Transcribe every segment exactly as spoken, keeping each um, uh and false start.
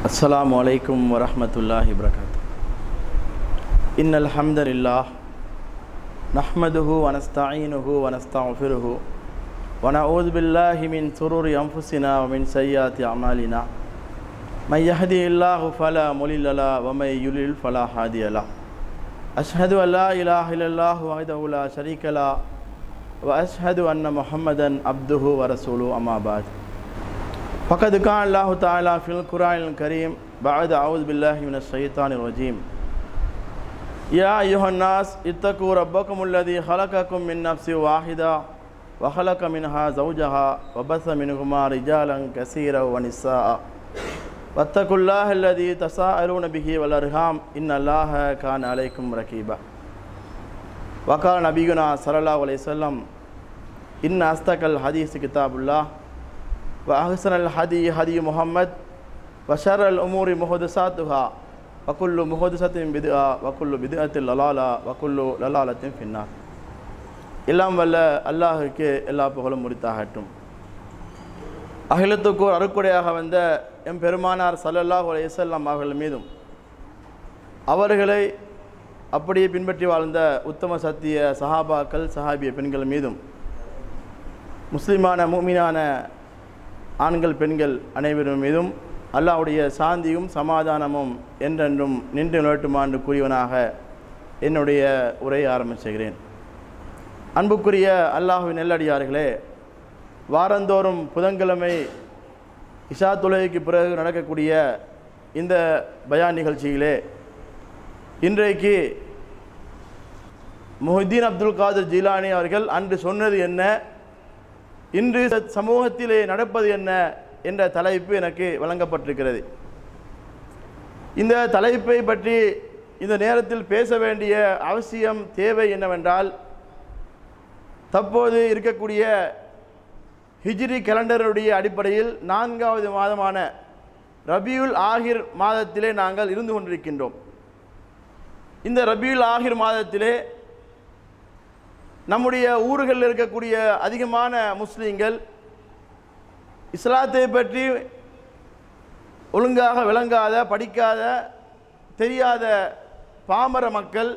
अस्सलामु अलैकुम वरहमतुल्लाहि वबरकातुहू। इन्नल हम्दलिल्लाह नहमदुहु व नस्तईनुहु व नस्तगफिरुहु व नऊज़ु बिल्लाहि मिन शुरूरि अनफुसिना व मिन सय्यिआति अअमालिना। मन यहदिहिल्लाहु फला मुदिल्ल लहु व मन युद्लिल फला हादिय लहु। अशहदु अल्ला इलाहा इल्लल्लाहु वहदहु ला शरीका लहु व अशहदु अन्ना मुहम्मदन अब्दुहु व रसूलुहु अम्मा बाद। फ़क़द क़ाल अल्लाहु तआला फ़िल क़ुरआनिल करीम बअद अऊज़ु बिल्लाहि मिनश शैतानिर रजीम। या अय्युहन्नास इत्तक़ू रब्बकुमुल्लज़ी ख़लक़कुम मिन नफ़्सिन वाहिदा व ख़लक़ मिनहा ज़ौजहा व बस्स मिनहुमा रिजालन कसीरन व निस्साअ वत्तक़ुल्लाह अल्लज़ी तसाअलून बिही वल अर्हाम इन्नल्लाह कान अलैकुम रक़ीबा। वक़ाल नबियुना सल्लल्लाहु अलैहि वसल्लम इन्न अस्दक़ल हदीस किताबुल्लाह व अहसनल हदी हदी मुहम्मद व शर्रल उमूरि मुहदसातुहा व कुल्लु मुहदसतिन बिदअ व कुल्लु बिदअतिन ललाला व कुल्लु ललालतिन फिन्नार। எல்லாம் வல்ல அல்லாஹுக்கு எல்லா புகழும் உரித்தாகட்டும். அகிலத்துக்கு அருக்குடையாக வந்த எம் பெருமானார் ஸல்லல்லாஹு அலைஹி வஸல்லம் அவர்கள் மீதும் அவர்களை அப்படியே பின்பற்றி வாழ்ந்த உத்தம சத்திய சஹாபாக்கள் சஹாபிய பெண்கள் மீதும் முஸ்லிமான மூமினான ஆண்கள் பெண்கள் அனைவரும் மீதும் அல்லாஹ்வுடைய சாந்தியும் சமாதானமும் என்றென்றும் நின்று நிலட்டுமாண்டு கூறியவனாக என்னுடைய உரையை ஆரம்பிச்சுகிறேன். அன்புக்குரிய அல்லாஹ்வின் நெல்லடியார்களே, வாரந்தோறும் புதன்கிழமை இஷா தொழுகைக்கு பிறகு நடக்கக்கூடிய இந்த பயான் நிகழ்ச்சியிலே இன்றைக்கு முஹிதீன் அப்துல் காதிர் ஜீலானி அவர்கள் அன்று சொன்னது என்ன, இன்று சமூகத்திலே நடப்பது என்ன என்ற தலைப்பு எனக்கு வழங்கப்பட்டிருக்கிறது. இந்த தலைப்பை பற்றி இந்த நேரத்தில் பேச வேண்டிய அவசியம் தேவை என்னவென்றால், தற்போது இருக்கக்கூடிய ஹிஜ்ரி கேலண்டருடைய அடிப்படையில் நான்காவது மாதமான ரபியுல் ஆஹிர் மாதத்திலே நாங்கள் இருந்து கொண்டிருக்கின்றோம். இந்த ரபியுல் ஆஹிர் மாதத்திலே நம்முடைய ஊர்களில் இருக்கக்கூடிய அதிகமான முஸ்லீம்கள் இஸ்லாத்தை பற்றி ஒழுங்காக விளங்காத, படிக்காத, தெரியாத பாமர மக்கள்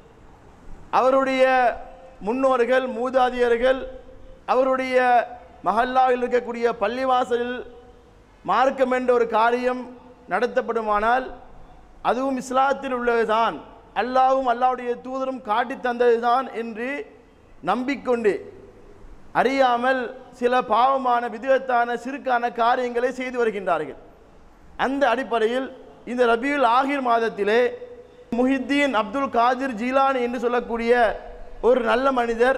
அவருடைய முன்னோர்கள் மூதாதியர்கள் அவருடைய மஹல்லாவில் இருக்கக்கூடிய பள்ளிவாசலில் மார்க்கம் என்ற ஒரு காரியம் நடத்தப்படுமானால் அதுவும் இஸ்லாத்தில் உள்ளதுதான், அல்லாஹ்வும் அல்லாஹ்வுடைய தூதரும் காட்டி தந்ததுதான் என்று நம்பிக்கொண்டு அறியாமல் சில பாவமான விதத்தான சிறுக்கான காரியங்களை செய்து வருகின்றார்கள். அந்த அடிப்படையில் இந்த ரபியுல் ஆஹிர் மாதத்திலே முஹிதீன் அப்துல் காதிர் ஜீலானி என்று சொல்லக்கூடிய ஒரு நல்ல மனிதர்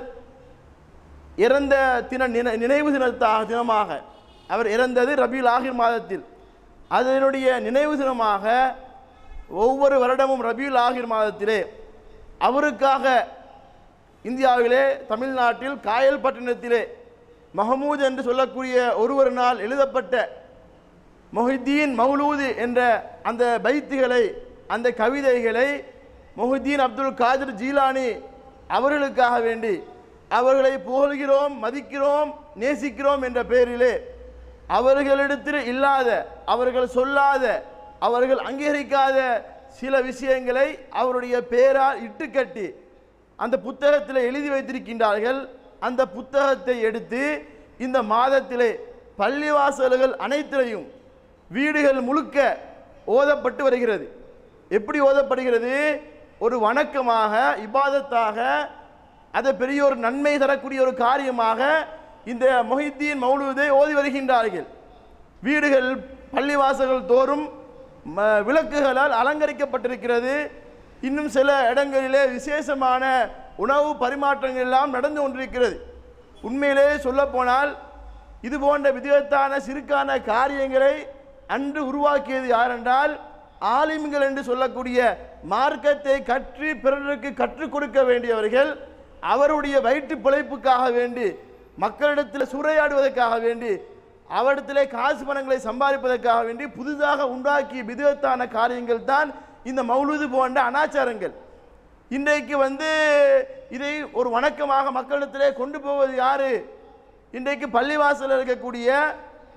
இறந்த தின நினைவு தினத்தாக தினமாக அவர் இறந்தது ரபியுல் ஆஹிர் மாதத்தில். அதனுடைய நினைவு தினமாக ஒவ்வொரு வருடமும் ரபியுல் ஆஹிர் மாதத்திலே அவருக்காக இந்தியாவிலே தமிழ்நாட்டில் காயல்பட்டினத்திலே மஹமூத் என்று சொல்லக்கூடிய ஒருவர் நாள் எழுதப்பட்ட முஹிதீன் மௌலூது என்ற அந்த பைத்துகளை, அந்த கவிதைகளை முஹிதீன் அப்துல் காதிர் ஜீலானி அவர்களுக்காக வேண்டி அவர்களை புகழ்கிறோம், மதிக்கிறோம், நேசிக்கிறோம் என்ற பெயரிலே அவர்களிடத்தில் இல்லாத, அவர்கள் சொல்லாத, அவர்கள் அங்கீகரிக்காத சில விஷயங்களை அவருடைய பெயரால் இட்டுக்கட்டி அந்த புத்தகத்தில் எழுதி வைத்திருக்கின்றார்கள். அந்த புத்தகத்தை எடுத்து இந்த மாதத்திலே பள்ளிவாசல்கள் அனைத்திலையும் வீடுகள் முழுக்க ஓதப்பட்டு வருகிறது. எப்படி ஓதப்படுகிறது? ஒரு வணக்கமாக, இபாதத்தாக, அதை பெரிய ஒரு நன்மை தரக்கூடிய ஒரு காரியமாக இந்த முஹிதீன் மௌலூதை ஓதி வருகின்றார்கள். வீடுகள் பள்ளிவாசல்கள் தோறும் விளக்குகளால் அலங்கரிக்கப்பட்டிருக்கிறது. இன்னும் சில இடங்களிலே விசேஷமான உணவு பரிமாற்றங்கள் எல்லாம் நடந்து கொண்டிருக்கிறது. உண்மையிலே சொல்லப்போனால் இது போன்ற விதத்தான சிறுக்கான காரியங்களை அன்று உருவாக்கியது யாரென்றால் ஆலிம்கள் என்று சொல்லக்கூடிய மார்க்கத்தை கற்று பிறருக்கு கற்றுக் கொடுக்க வேண்டியவர்கள், அவருடைய வயிற்று பிழைப்புக்காக வேண்டி, மக்களிடத்தில் சூறையாடுவதற்காக வேண்டி, அவரிடத்திலே காசு பணங்களை சம்பாதிப்பதற்காக வேண்டி புதிதாக உண்டாக்கிய விதத்தான காரியங்கள் தான் இந்த மௌலூது போன்ற அனாச்சாரங்கள். இன்றைக்கு வந்து இதை ஒரு வணக்கமாக மக்களிடத்திலே கொண்டு போவது யாரு? இன்றைக்கு பள்ளிவாசலில் இருக்கக்கூடிய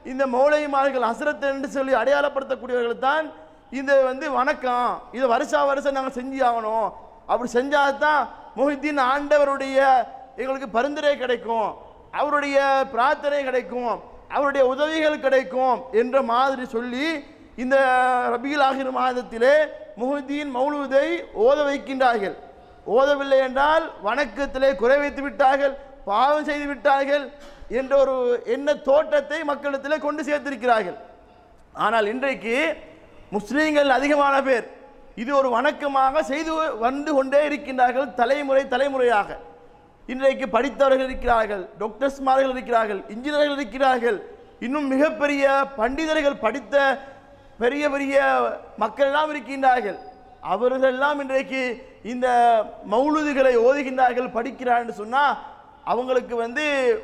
இந்த மௌலைமார்கள் ஹஸ்ரத் என்று சொல்லி அடையாளப்படுத்தக்கூடியவர்கள் தான் இந்த வந்து வணக்கம், இதை வருஷா வருஷம் நாங்கள் செஞ்சு ஆகணும், அப்படி செஞ்சால் தான் முஹித்தீன் ஆண்டவருடைய எங்களுக்கு பரிந்துரை கிடைக்கும், அவருடைய பிரார்த்தனை கிடைக்கும், அவருடைய உதவிகள் கிடைக்கும் என்ற மாதிரி சொல்லி இந்த ரபியுல் ஆகிர் மாதத்திலே முஹித்தீன் மௌலூதை ஓத வைக்கின்றார்கள். ஓதவில்லை என்றால் வணக்கத்திலே குறை வைத்து விட்டார்கள், பாவம் செய்து விட்டார்கள் என்ற ஒரு எண்ண தோட்டத்தை மக்களிடத்திலே கொண்டு சேர்த்திருக்கிறார்கள். ஆனால் இன்றைக்கு முஸ்லீம்கள் அதிகமான பேர் இது ஒரு வணக்கமாக செய்து வந்து கொண்டே இருக்கின்றார்கள். தலைமுறை தலைமுறையாக இன்றைக்கு படித்தவர்கள் இருக்கிறார்கள், டாக்டர்ஸ்மார்கள் இருக்கிறார்கள், இன்ஜினியர்கள் இருக்கிறார்கள், இன்னும் மிகப்பெரிய பண்டிதர்கள் படித்த பெரிய பெரிய மக்கள் எல்லாம் இருக்கின்றார்கள். அவர்கள் எல்லாம் இன்றைக்கு இந்த மௌலூதுகளை ஓதுகின்றார்கள், படிக்கிறார் என்று சொன்னால் அவங்களுக்கு வந்து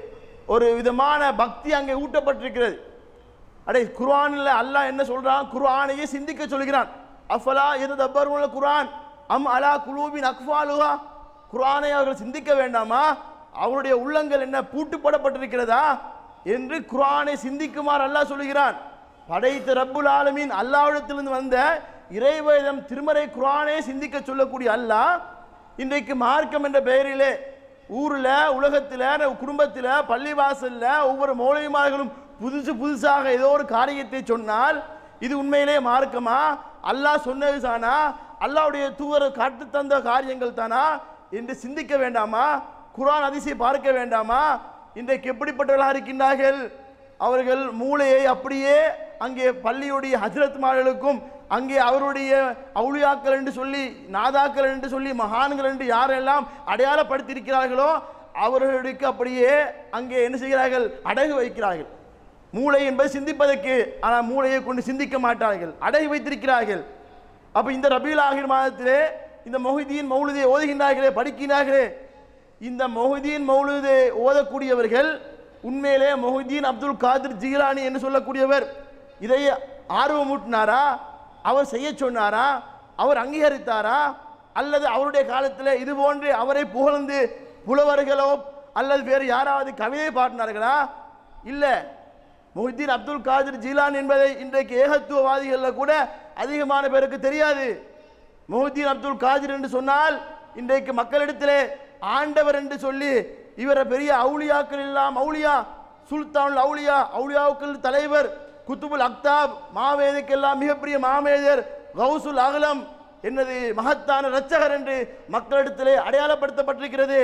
ஒரு விதமான பக்தி அங்கே ஊட்டப்பட்டிருக்கிறது. அடே குர்ஆனில் அல்லாஹ் என்ன சொல்றான்? குர்ஆனையே சிந்திக்க சொல்கிறான். அஃபலா யததப்பருன குர்ஆன் அம் அலா குலூபின் அக்ஃபாலுஹா, குர்ஆனை அவர்கள் சிந்திக்க வேண்டாமா? அவருடைய உள்ளங்கள் என்ன பூட்டுப்படப்பட்டிருக்கிறதா என்று குர்ஆனை சிந்திக்குமாறு அல்லாஹ் சொல்கிறான். படைத்த ரப்புல் ஆலமீன் அல்லாஹ்விடத்திலிருந்து வந்த இறைவேதம் திருமறை குர்ஆனை சிந்திக்க சொல்லக்கூடிய அல்லாஹ் இன்றைக்கு மார்க்கம் என்ற பெயரிலே ஊரில் உலகத்தில் குடும்பத்தில் பள்ளிவாசலில் ஒவ்வொரு மௌலவிமார்களும் புதுசு புதுசாக ஏதோ ஒரு காரியத்தை சொன்னால் இது உண்மையிலே மார்க்கமா? அல்லாஹ் சொன்னது தானா? அல்லாஹ்வுடைய தூதர் காட்டு தந்த காரியங்கள் தானா என்று சிந்திக்க வேண்டாமா? குர்ஆன் ஹதீஸை பார்க்க வேண்டாமா? இன்றைக்கு எப்படிப்பட்டவர்களாக இருக்கின்றார்கள்? அவர்கள் மூளையை அப்படியே அங்கே பள்ளியுடைய ஹஜ்ரத்மார்களுக்கும் அங்கே அவருடைய அவுலியாக்கள் என்று சொல்லி நாதாக்கள் என்று சொல்லி மகான்கள் என்று யாரெல்லாம் அடையாளப்படுத்தியிருக்கிறார்களோ அவர்களுக்கு அப்படியே அங்கே என்ன செய்கிறார்கள்? அடகு வைக்கிறார்கள். மூளை என்பது சிந்திப்பதற்கு, ஆனால் மூளையை கொண்டு சிந்திக்க மாட்டார்கள், அடகு வைத்திருக்கிறார்கள். அப்போ இந்த ரபியுல் ஆகிர் மாதத்திலே இந்த முஹித்தீன் மௌலூதை ஓதுகின்றார்களே, படிக்கிறார்களே, இந்த முஹித்தீன் மௌலூதை ஓதக்கூடியவர்கள் உண்மையிலே முஹித்தீன் அப்துல் காதிர் ஜீலானி என்று சொல்லக்கூடியவர் இதை ஆர்வமூட்டினாரா? அவர் செய்ய சொன்னாரா? அவர் அங்கீகரித்தாரா? அல்லது அவருடைய காலத்தில் இது போன்று அவரை புகழ்ந்து புலவர்களோ அல்லது வேறு யாராவது கவிதை பாடினார்களா? இல்லை. முஹித்தீன் அப்துல் காதிர் ஜீலான் என்பதை இன்றைக்கு ஏகத்துவவாதிகளில் கூட அதிகமான பேருக்கு தெரியாது. முஹித்தீன் அப்துல் காதிர் என்று சொன்னால் இன்றைக்கு மக்களிடத்திலே ஆண்டவர் என்று சொல்லி இவரை பெரிய அவுலியாக்கள் எல்லாம் அவுலியா, சுல்தான் அவுலியா, அவுலியாவுக்கள் தலைவர், குத்துபுல் அக்தாப், மாவேதைக்கெல்லாம் மிகப்பெரிய மாமேதர், கௌசுல் அகலம் என்னது மகத்தான இரட்சகர் என்று மக்களிடத்திலே அடையாளப்படுத்தப்பட்டிருக்கிறது.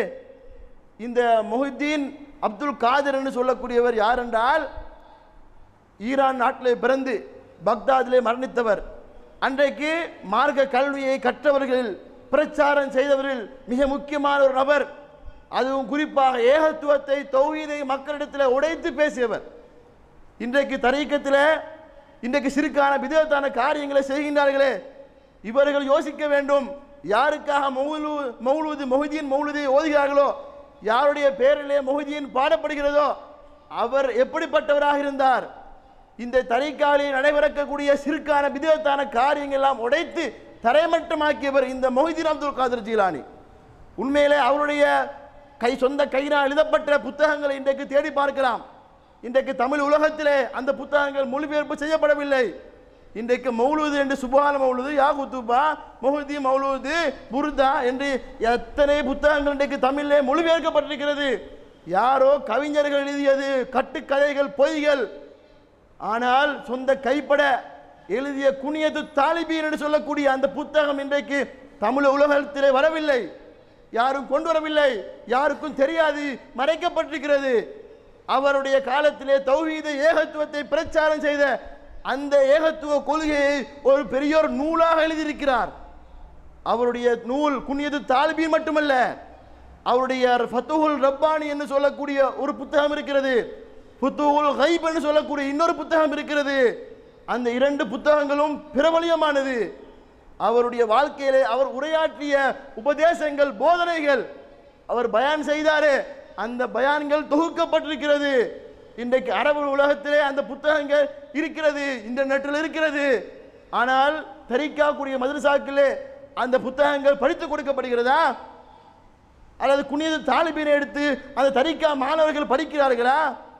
இந்த முஹித்தீன் அப்துல் காதிர் என்று சொல்லக்கூடியவர் யார் என்றால் ஈரான் நாட்டிலே பிறந்து பக்தாதிலே மரணித்தவர். அன்றைக்கு மார்க்க கல்வியை கற்றவர்கள், பிரச்சாரம் செய்தவர்கள், மிக முக்கியமான ஒரு நபர். அதுவும் குறிப்பாக ஏகத்துவத்தை தௌஹீதை மக்களிடத்தில் உடைத்து பேசியவர். இன்றைக்கு தரீக்கத்தில் இன்றைக்கு சிறுக்கான பிதத்தான காரியங்களை செய்கின்றார்களே, இவர்கள் யோசிக்க வேண்டும். யாருக்காக மௌலூ மௌலூது முஹித்தீன் மௌலூதை ஓதுகிறார்களோ, யாருடைய பேரிலே முஹித்தீன் பாடப்படுகிறதோ அவர் எப்படிப்பட்டவராக இருந்தார்? இந்த தரீக்காவில் நடைபெறக்கூடிய சிறுக்கான பிதத்தான காரியங்கள் எல்லாம் உடைத்து தரைமட்டமாக்கியவர் இந்த முஹித்தீன் அப்துல் காதிர் ஜீலானி. உண்மையிலே அவருடைய கை சொந்த கையினால் எழுதப்பட்ட புத்தகங்களை இன்றைக்கு தேடி பார்க்கலாம். இன்றைக்கு தமிழ் உலகத்திலே அந்த புத்தகங்கள் மொழிபெயர்ப்பு செய்யப்படவில்லை. இன்றைக்கு மௌலூது என்று சுபான மௌலூது, யாகுத்துபா, முஹித்தீன் மௌலூது, புர்தா என்று எத்தனை புத்தகங்கள் இன்றைக்கு தமிழிலே மொழிபெயர்க்கப்பட்டிருக்கிறது. யாரோ கவிஞர்கள் எழுதியது, கட்டுக்கதைகள், பொய்கள். ஆனால் சொந்த கைப்பட எழுதிய குனியது தாலிபீன் என்று சொல்லக்கூடிய அந்த புத்தகம் இன்றைக்கு தமிழ் உலகத்திலே வரவில்லை, யாரும் கொண்டு வரவில்லை, யாருக்கும் தெரியாது, மறைக்கப்பட்டிருக்கிறது. அவருடைய காலத்திலே தௌஹீதை ஏகத்துவத்தை பிரச்சாரம் செய்த அந்த ஏகத்துவ கொள்கையை ஒரு பெரியோர் நூலாக எழுதியிருக்கிறார். அவருடைய நூல் குனியது தாலிபீன் மட்டுமல்ல, அவருடைய ஃபத்துஹுல் ரப்பானி என்று சொல்லக்கூடிய ஒரு புத்தகம் இருக்கிறது, ஃபுத்துஹுல் கைப் என்று சொல்லக்கூடிய இன்னொரு புத்தகம் இருக்கிறது. அந்த இரண்டு புத்தகங்களும் பிரபலியமானது. அவருடைய வாழ்க்கையிலே அவர் உரையாற்றிய உபதேசங்கள், போதனைகள், அவர் பயான் செய்தாரே அந்த பயான்கள் தொகுக்கப்பட்டிருக்கிறது. இன்றைக்கு அரபு உலகத்திலே அந்த புத்தகங்கள் இருக்கிறது, இன்டர்நெட்டில் இருக்கிறது. ஆனால் தரிக்காக்கூடிய மதரசாக்களே அந்த புத்தகங்கள் படித்து கொடுக்கப்படுகிறதா? அல்லது குனியது தாலிபீனை எடுத்து அந்த தரிக்கா மாணவர்கள் படிக்கிறார்களா?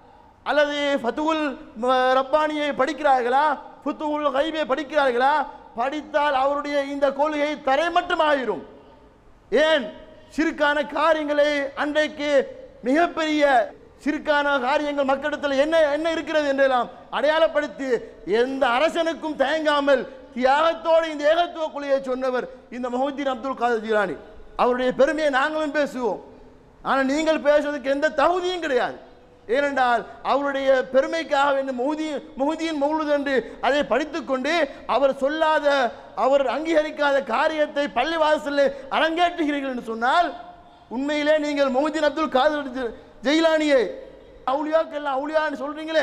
அல்லது ஃபத்துல் ரப்பானியை படிக்கிறார்களா, ஃபுத்துல் கைபை படிக்கிறார்களா? படித்தால் அவருடைய இந்த கொள்கை தரைமட்டமாயிரும். ஏன்? சிறுக்கான காரியங்களை அன்றைக்கு மிகப்பெரிய சிறுக்கான காரியங்கள் மக்களிடத்தில் என்ன என்ன இருக்கிறது என்றெல்லாம் அடையாளப்படுத்தி எந்த அரசனுக்கும் தயங்காமல் தியாகத்தோடு இந்த ஏகத்துவ கொள்கையை சொன்னவர் இந்த முஹைதீன் அப்துல் காதர் ஜீலானி. அவருடைய பெருமையை நாங்களும் பேசுவோம், ஆனால் நீங்கள் பேசுவதற்கு எந்த தகுதியும் கிடையாது. ஏனென்றால் அவருடைய பெருமைக்காக இந்த முஹைதீன் முஹைதீன் மௌலூத் என்று அதை படித்துக்கொண்டு அவர் சொல்லாத, அவர் அங்கீகரிக்காத காரியத்தை பள்ளிவாசலில் அரங்கேற்றுகிறீர்கள் என்று சொன்னால் உண்மையிலே நீங்கள் முஹைதீன் அப்துல் காதர் ஜெயிலானியை அவுலியாக்கெல்லாம் அவுலியான்னு சொல்றீங்களே,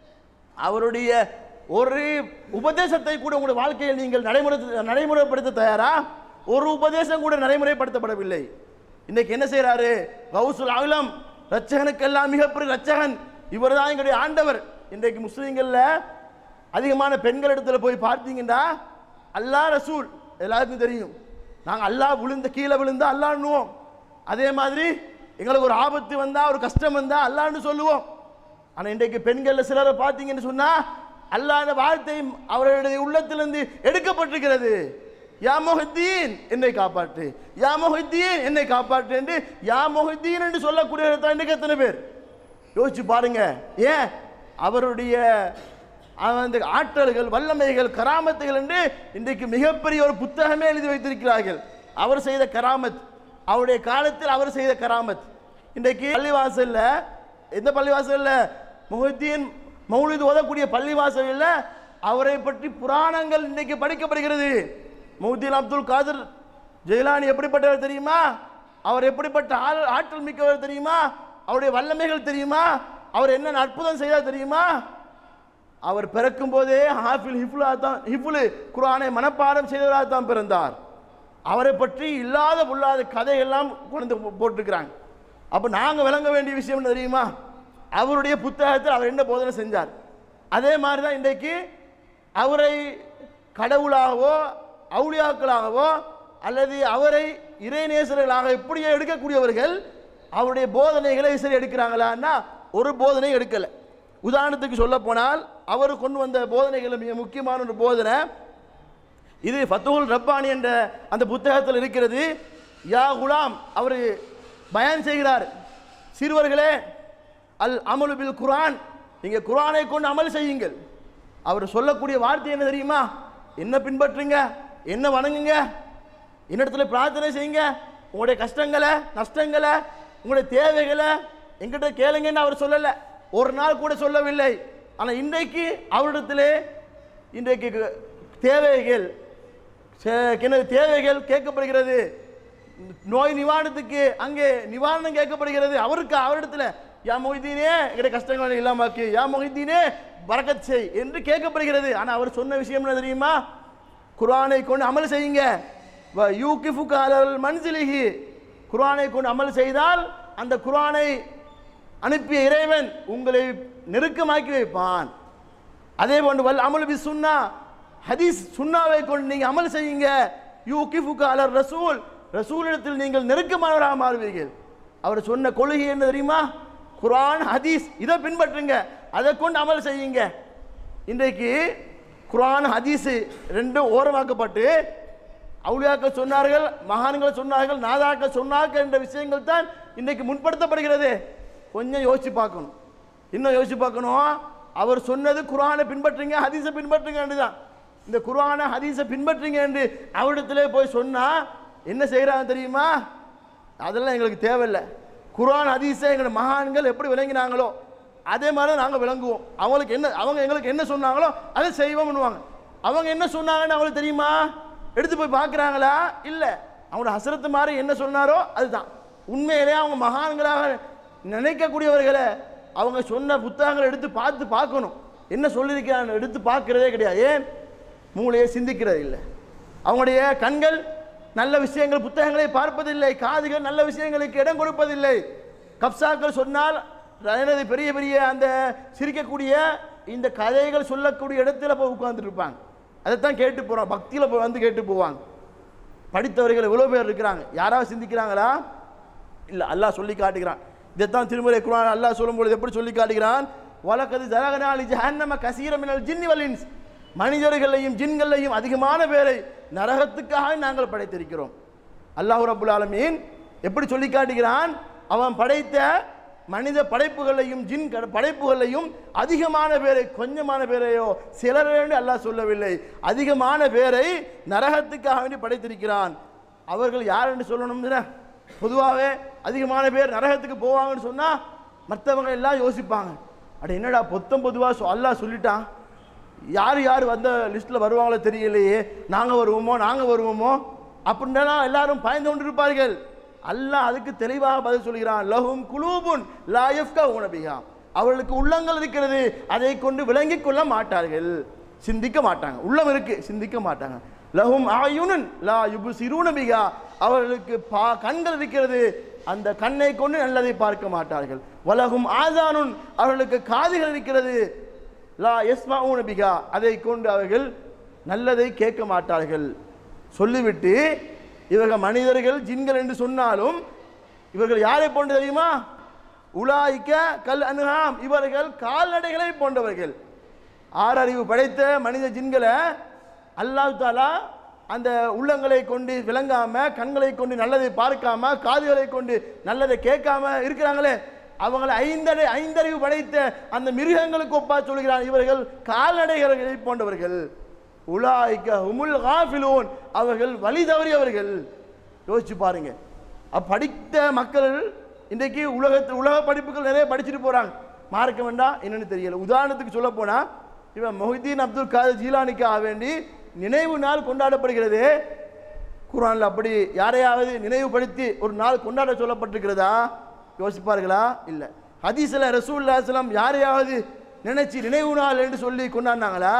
அவருடைய ஒரு உபதேசத்தை கூட உங்களுடைய வாழ்க்கையில் நீங்கள் நடைமுறை நடைமுறைப்படுத்த தயாரா? ஒரு உபதேசம் கூட நடைமுறைப்படுத்தப்படவில்லை. இன்னைக்கு என்ன செய்யறாரு? கௌசுல் ஆலம், ரச்சகனுக்கெல்லாம் மிகப்பெரிய ரச்சகன் இவர் தான் எங்களுடைய ஆண்டவர். இன்றைக்கு முஸ்லீம்கள்ல அதிகமான பெண்கள் இடத்துல போய் பார்த்தீங்கன்னா அல்லாஹ் ரசூல் எல்லாருக்கும் தெரியும். நாங்கள் அல்லாஹ் விழுந்த கீழே விழுந்தா அல்லாஹ்னுவோம். அதே மாதிரி எங்களுக்கு ஒரு ஆபத்து வந்தா, ஒரு கஷ்டம் வந்தா அல்லாஹ்னு சொல்லுவோம். ஆனால் இன்றைக்கு பெண்கள் சிலரை பார்த்தீங்கன்னு சொன்னா அல்லாஹ் வார்த்தை அவர்களுடைய உள்ளத்திலிருந்து எடுக்கப்பட்டிருக்கிறது. யா முஹைதீன் என்னை காப்பாற்று, யா முஹைதீன் என்னை காப்பாற்று என்று யா முஹைதீன் என்று சொல்லக்கூடிய இன்றைக்கு எத்தனை பேர் யோசிச்சு பாருங்க. ஏன்? அவருடைய அந்த ஆற்றல்கள், வல்லமைகள், கராமத்துகள் என்று இன்றைக்கு மிகப்பெரிய ஒரு புத்தகமே எழுதி வைத்திருக்கிறார்கள். அவர் செய்த கராமத், அவருடைய காலத்தில் அவர் செய்த கராமத். இன்றைக்கு பள்ளிவாசல்ல, எந்த பள்ளிவாசல்ல? முஹைதீன் மௌலித் ஓதக்கூடிய பள்ளிவாசல்ல அவரை பற்றி புராணங்கள் இன்றைக்கு படிக்கப்படுகிறது. முஹைதீன் அப்துல் காதர் ஜெயிலானி எப்படிப்பட்டவர் தெரியுமா? அவர் எப்படிப்பட்ட ஆற்றல் மிக்கவர் தெரியுமா? அவருடைய வல்லமைகள் தெரியுமா? அவர் என்ன அற்புதம் செய்தார் தெரியுமா? அவர் பிறக்கும் போதே ஹாஃபில் ஹிஃபுலா தான், ஹிஃபுல் குர்ஆனை மனப்பாடம் செய்தவராக தான் பிறந்தார். அவரை பற்றி இல்லாத பொல்லாத கதையெல்லாம் கொண்டு போட்டிருக்கிறாங்க. அப்போ நாங்கள் விளங்க வேண்டிய விஷயம் என்ன தெரியுமா? அவருடைய புத்தகத்தில் அவர் என்ன போதனை செஞ்சார். அதே மாதிரி தான் இன்றைக்கு அவரை கடவுளாகவோ அவுலியாக்களாகவோ அல்லது அவரை இறைநேசர்களாக எப்படியோ எடுக்கக்கூடியவர்கள் அவருடைய போதனைகளை சரி எடுக்கிறாங்களான்னா ஒரு போதனை எடுக்கலை. உதாரணத்துக்கு சொல்ல போனால் அவர் கொண்டு வந்த போதனைகள் மிக முக்கியமான ஒரு போதனை இது ஃபத்துல் ரப்பானி என்ற அந்த புத்தகத்தில் இருக்கிறது. யா குலாம் அவர் பயான் செய்கிறார், சிறுவர்களே அல் அமலு பில் குர்ஆன், நீங்கள் குர்ஆனை கொண்டு அமல் செய்யுங்கள். அவர் சொல்லக்கூடிய வார்த்தை என்ன தெரியுமா? என்ன பின்பற்றுங்க, என்ன வணங்குங்க, என்னிடத்துல பிரார்த்தனை செய்யுங்க, உங்களுடைய கஷ்டங்களை நஷ்டங்களை உங்களுடைய தேவைகளை எங்கிட்ட கேளுங்கன்னு அவர் சொல்லலை, ஒரு நாள் கூட சொல்லவில்லை. ஆனால் இன்றைக்கு அவரிடத்திலே இன்றைக்கு தேவைகள் தேவைகள் கேட்கப்படுகிறது, நோய் நிவாரணத்துக்கு அங்கே நிவாரணம் கேட்கப்படுகிறது. அவருக்கு அவரிடத்துல யா முஹைதீனே எங்களுடைய கஷ்டங்களை இல்லாமக்கு, யா முஹைதீனே பரக்கத் செய் என்று கேட்கப்படுகிறது. ஆனால் அவர் சொன்ன விஷயம் என்ன தெரியுமா? குர்ஆனை கொண்டு அமல் செய்யுங்க. யூகிஃபுக அலல் மன்சிலிஹி, குர்ஆனை கொண்டு அமல் செய்தால் அந்த குர்ஆனை அனுப்பிய இறைவன் உங்களை நெருக்கமாக்கி வைப்பான். அதே போன்று வல் அமல் பி சுன்னா, ஹதீஸ் சுன்னாவை கொண்டு நீங்கள் அமல் செய்யுங்க. யூகிஃபுக அலர் ரசூல், ரசூலிடத்தில் நீங்கள் நெருக்கமானவராக மாறுவீர்கள். அவர் சொன்ன கொள்கை என்ன தெரியுமா? குர்ஆன் ஹதீஸ், இதை பின்பற்றுங்க, அதை கொண்டு அமல் செய்யுங்க. இன்றைக்கு குர்ஆன் ஹதீஸ் ரெண்டும் ஓரமாக்கப்பட்டு அவுலியாக்கள் சொன்னார்கள், மகான்கள் சொன்னார்கள், நாதாக்கள் சொன்னார்கள் என்ற விஷயங்கள் தான் இன்றைக்கு முன்படுத்தப்படுகிறது. கொஞ்சம் யோசிச்சு பார்க்கணும், இன்னும் யோசிச்சு பார்க்கணும். அவர் சொன்னது குர்ஆனை பின்பற்றுங்க, ஹதீஸை பின்பற்றுங்க என்று தான். இந்த குர்ஆனை ஹதீஸை பின்பற்றுங்க என்று அவரிடத்திலே போய் சொன்னா என்ன செய்யறாங்க தெரியுமா? அதெல்லாம் எங்களுக்கு தேவையில்லை. குர்ஆன் ஹதீஸை எங்களோட மகான்கள் எப்படி விளங்கினாங்களோ அதே மாதிரி நாங்கள் விளங்குவோம். அவங்களுக்கு என்ன, அவங்க எங்களுக்கு என்ன சொன்னாங்களோ அதை செய்வோம்னுவாங்க. அவங்க என்ன சொன்னாங்கன்னு அவங்களுக்கு தெரியுமா? எடுத்து போய் பார்க்குறாங்களா? இல்லை. அவங்களோட ஹசரத்து மாதிரி என்ன சொன்னாரோ அதுதான். உண்மையிலே அவங்க மகான்களாக நினைக்கக்கூடியவர்களை அவங்க சொன்ன புத்தகங்களை எடுத்து பார்த்து பார்க்கணும், என்ன சொல்லியிருக்கிறாங்க எடுத்து பார்க்கிறதே கிடையாது. ஏன்? மூளையை சிந்திக்கிறது இல்லை. அவங்களுடைய கண்கள் நல்ல விஷயங்கள் புத்தகங்களை பார்ப்பதில்லை, காதுகள் நல்ல விஷயங்களுக்கு இடம் கொடுப்பதில்லை. கப்சாக்கள் சொன்னால் எனது பெரிய பெரிய அந்த சிரிக்கக்கூடிய இந்த கதைகள் சொல்லக்கூடிய இடத்துல போய் உட்கார்ந்துட்டு இருப்பாங்க, அதைத்தான் கேட்டு போகிறோம். பக்தியில் போய் வந்து கேட்டு போவாங்க. படித்தவர்கள் எவ்வளோ பேர் இருக்கிறாங்க, யாராவது சிந்திக்கிறாங்களா? இல்லை. அல்லாஹ் சொல்லி காட்டுகிறான். இதைத்தான் திருமறை குர்ஆன் அல்லாஹ் சொல்லும்பொழுது எப்படி சொல்லி காட்டுகிறான்? வலக்கது ஜரகனா லி ஜஹன்னம கஸீர மினல் ஜின்னி வல் இன்ஸ், மனிதர்களையும் ஜின்களையும் அதிகமான பேரை நரகத்துக்காக நாங்கள் படைத்திருக்கிறோம். அல்லாஹ் ரப்புல் ஆலமீன் எப்படி சொல்லி காட்டுகிறான், அவன் படைத்த மனித படைப்புகளையும் ஜின் படைப்புகளையும் அதிகமான பேரை, கொஞ்சமான பேரையோ சிலரேன்னு அல்லாஹ் சொல்லவில்லை, அதிகமான பேரை நரகத்துக்காக வேண்டி படைத்திருக்கிறான். அவர்கள் யார் என்று சொல்லணும்னா, பொதுவாகவே அதிகமான பேர் நரகத்துக்கு போவாங்கன்னு சொன்னால் மற்றவங்க எல்லாம் யோசிப்பாங்க, அட என்னடா பொத்தம் பொதுவாக அல்லாஹ் சொல்லிட்டான், யார் யார் வந்த லிஸ்ட்டில் வருவாங்களோ தெரியலையே, நாங்கள் வருவோமோ நாங்கள் வருவோமோ அப்படின்னா எல்லாரும் பயந்து கொண்டிருப்பார்கள். அல்லாஹ் அதுக்கு தெளிவாக பதில் சொல்கிறான், லஹும் குலூபுன் லா யஃப்கஹூன பிஹா, அவர்களுக்கு உள்ளங்கள் இருக்கிறது, அதை கொண்டு விளங்கிக் கொள்ள மாட்டார்கள், சிந்திக்க மாட்டாங்க. உள்ளம் இருக்கு, சிந்திக்க மாட்டாங்க. லஹும் ஆயுனுன் லா யுப்சிரூன பிஹா, அவர்களுக்கு பா கண்கள் இருக்கிறது, அந்த கண்ணை கொண்டு நல்லதை பார்க்க மாட்டார்கள். வலஹும் ஆசானுன், அவர்களுக்கு காதுகள் இருக்கிறது, லா யஸ்மஊன பிஹா, அதை கொண்டு அவர்கள் நல்லதை கேட்க மாட்டார்கள். சொல்லிவிட்டு இவர்கள் மனிதர்கள் ஜின்கள் என்று சொன்னாலும் இவர்கள் யாரை போன்று தெரியுமா, உலாய்க்க கல் அன்ஹாம், இவர்கள் கால்நடைகளை போன்றவர்கள். ஆறறிவு படைத்த மனித ஜின்களை அல்லாஹ் தஆலா அந்த உள்ளங்களை கொண்டு விளங்காம, கண்களை கொண்டு நல்லதை பார்க்காம, காதுகளை கொண்டு நல்லதை கேட்காம இருக்கிறாங்களே, அவங்களை ஐந்தடை ஐந்தறிவு படைத்த அந்த மிருகங்களுக்கு ஒப்பா சொல்கிறான், இவர்கள் கால்நடைகளை போன்றவர்கள். உலாய்க ஹுமுல் காஃபிலூன், அவர்கள் வழி தவறியவர்கள். யோசிச்சு பாருங்க. படித்த மக்கள் இன்றைக்கு உலகத்து உலக படிப்புகள் நிறைய படிச்சுட்டு போறாங்க, மார்க்க வேண்டாம் என்னன்னு தெரியல. உதாரணத்துக்கு சொல்ல போனா, இவன் மொஹிதீன் அப்துல் காதர் ஜீலானிக்காக வேண்டி நினைவு நாள் கொண்டாடப்படுகிறது. குர்ஆன்ல அப்படி யாரையாவது நினைவுபடுத்தி ஒரு நாள் கொண்டாட சொல்லப்பட்டிருக்கிறதா? யோசிப்பார்களா? இல்லை. ஹதீஸ்ல ரசூலுல்லாஹி ஸல்லல்லாஹு அலைஹி வஸல்லம் யாரையாவது நினைச்சு நினைவு நாள் என்று சொல்லி கொண்டாடினாங்களா?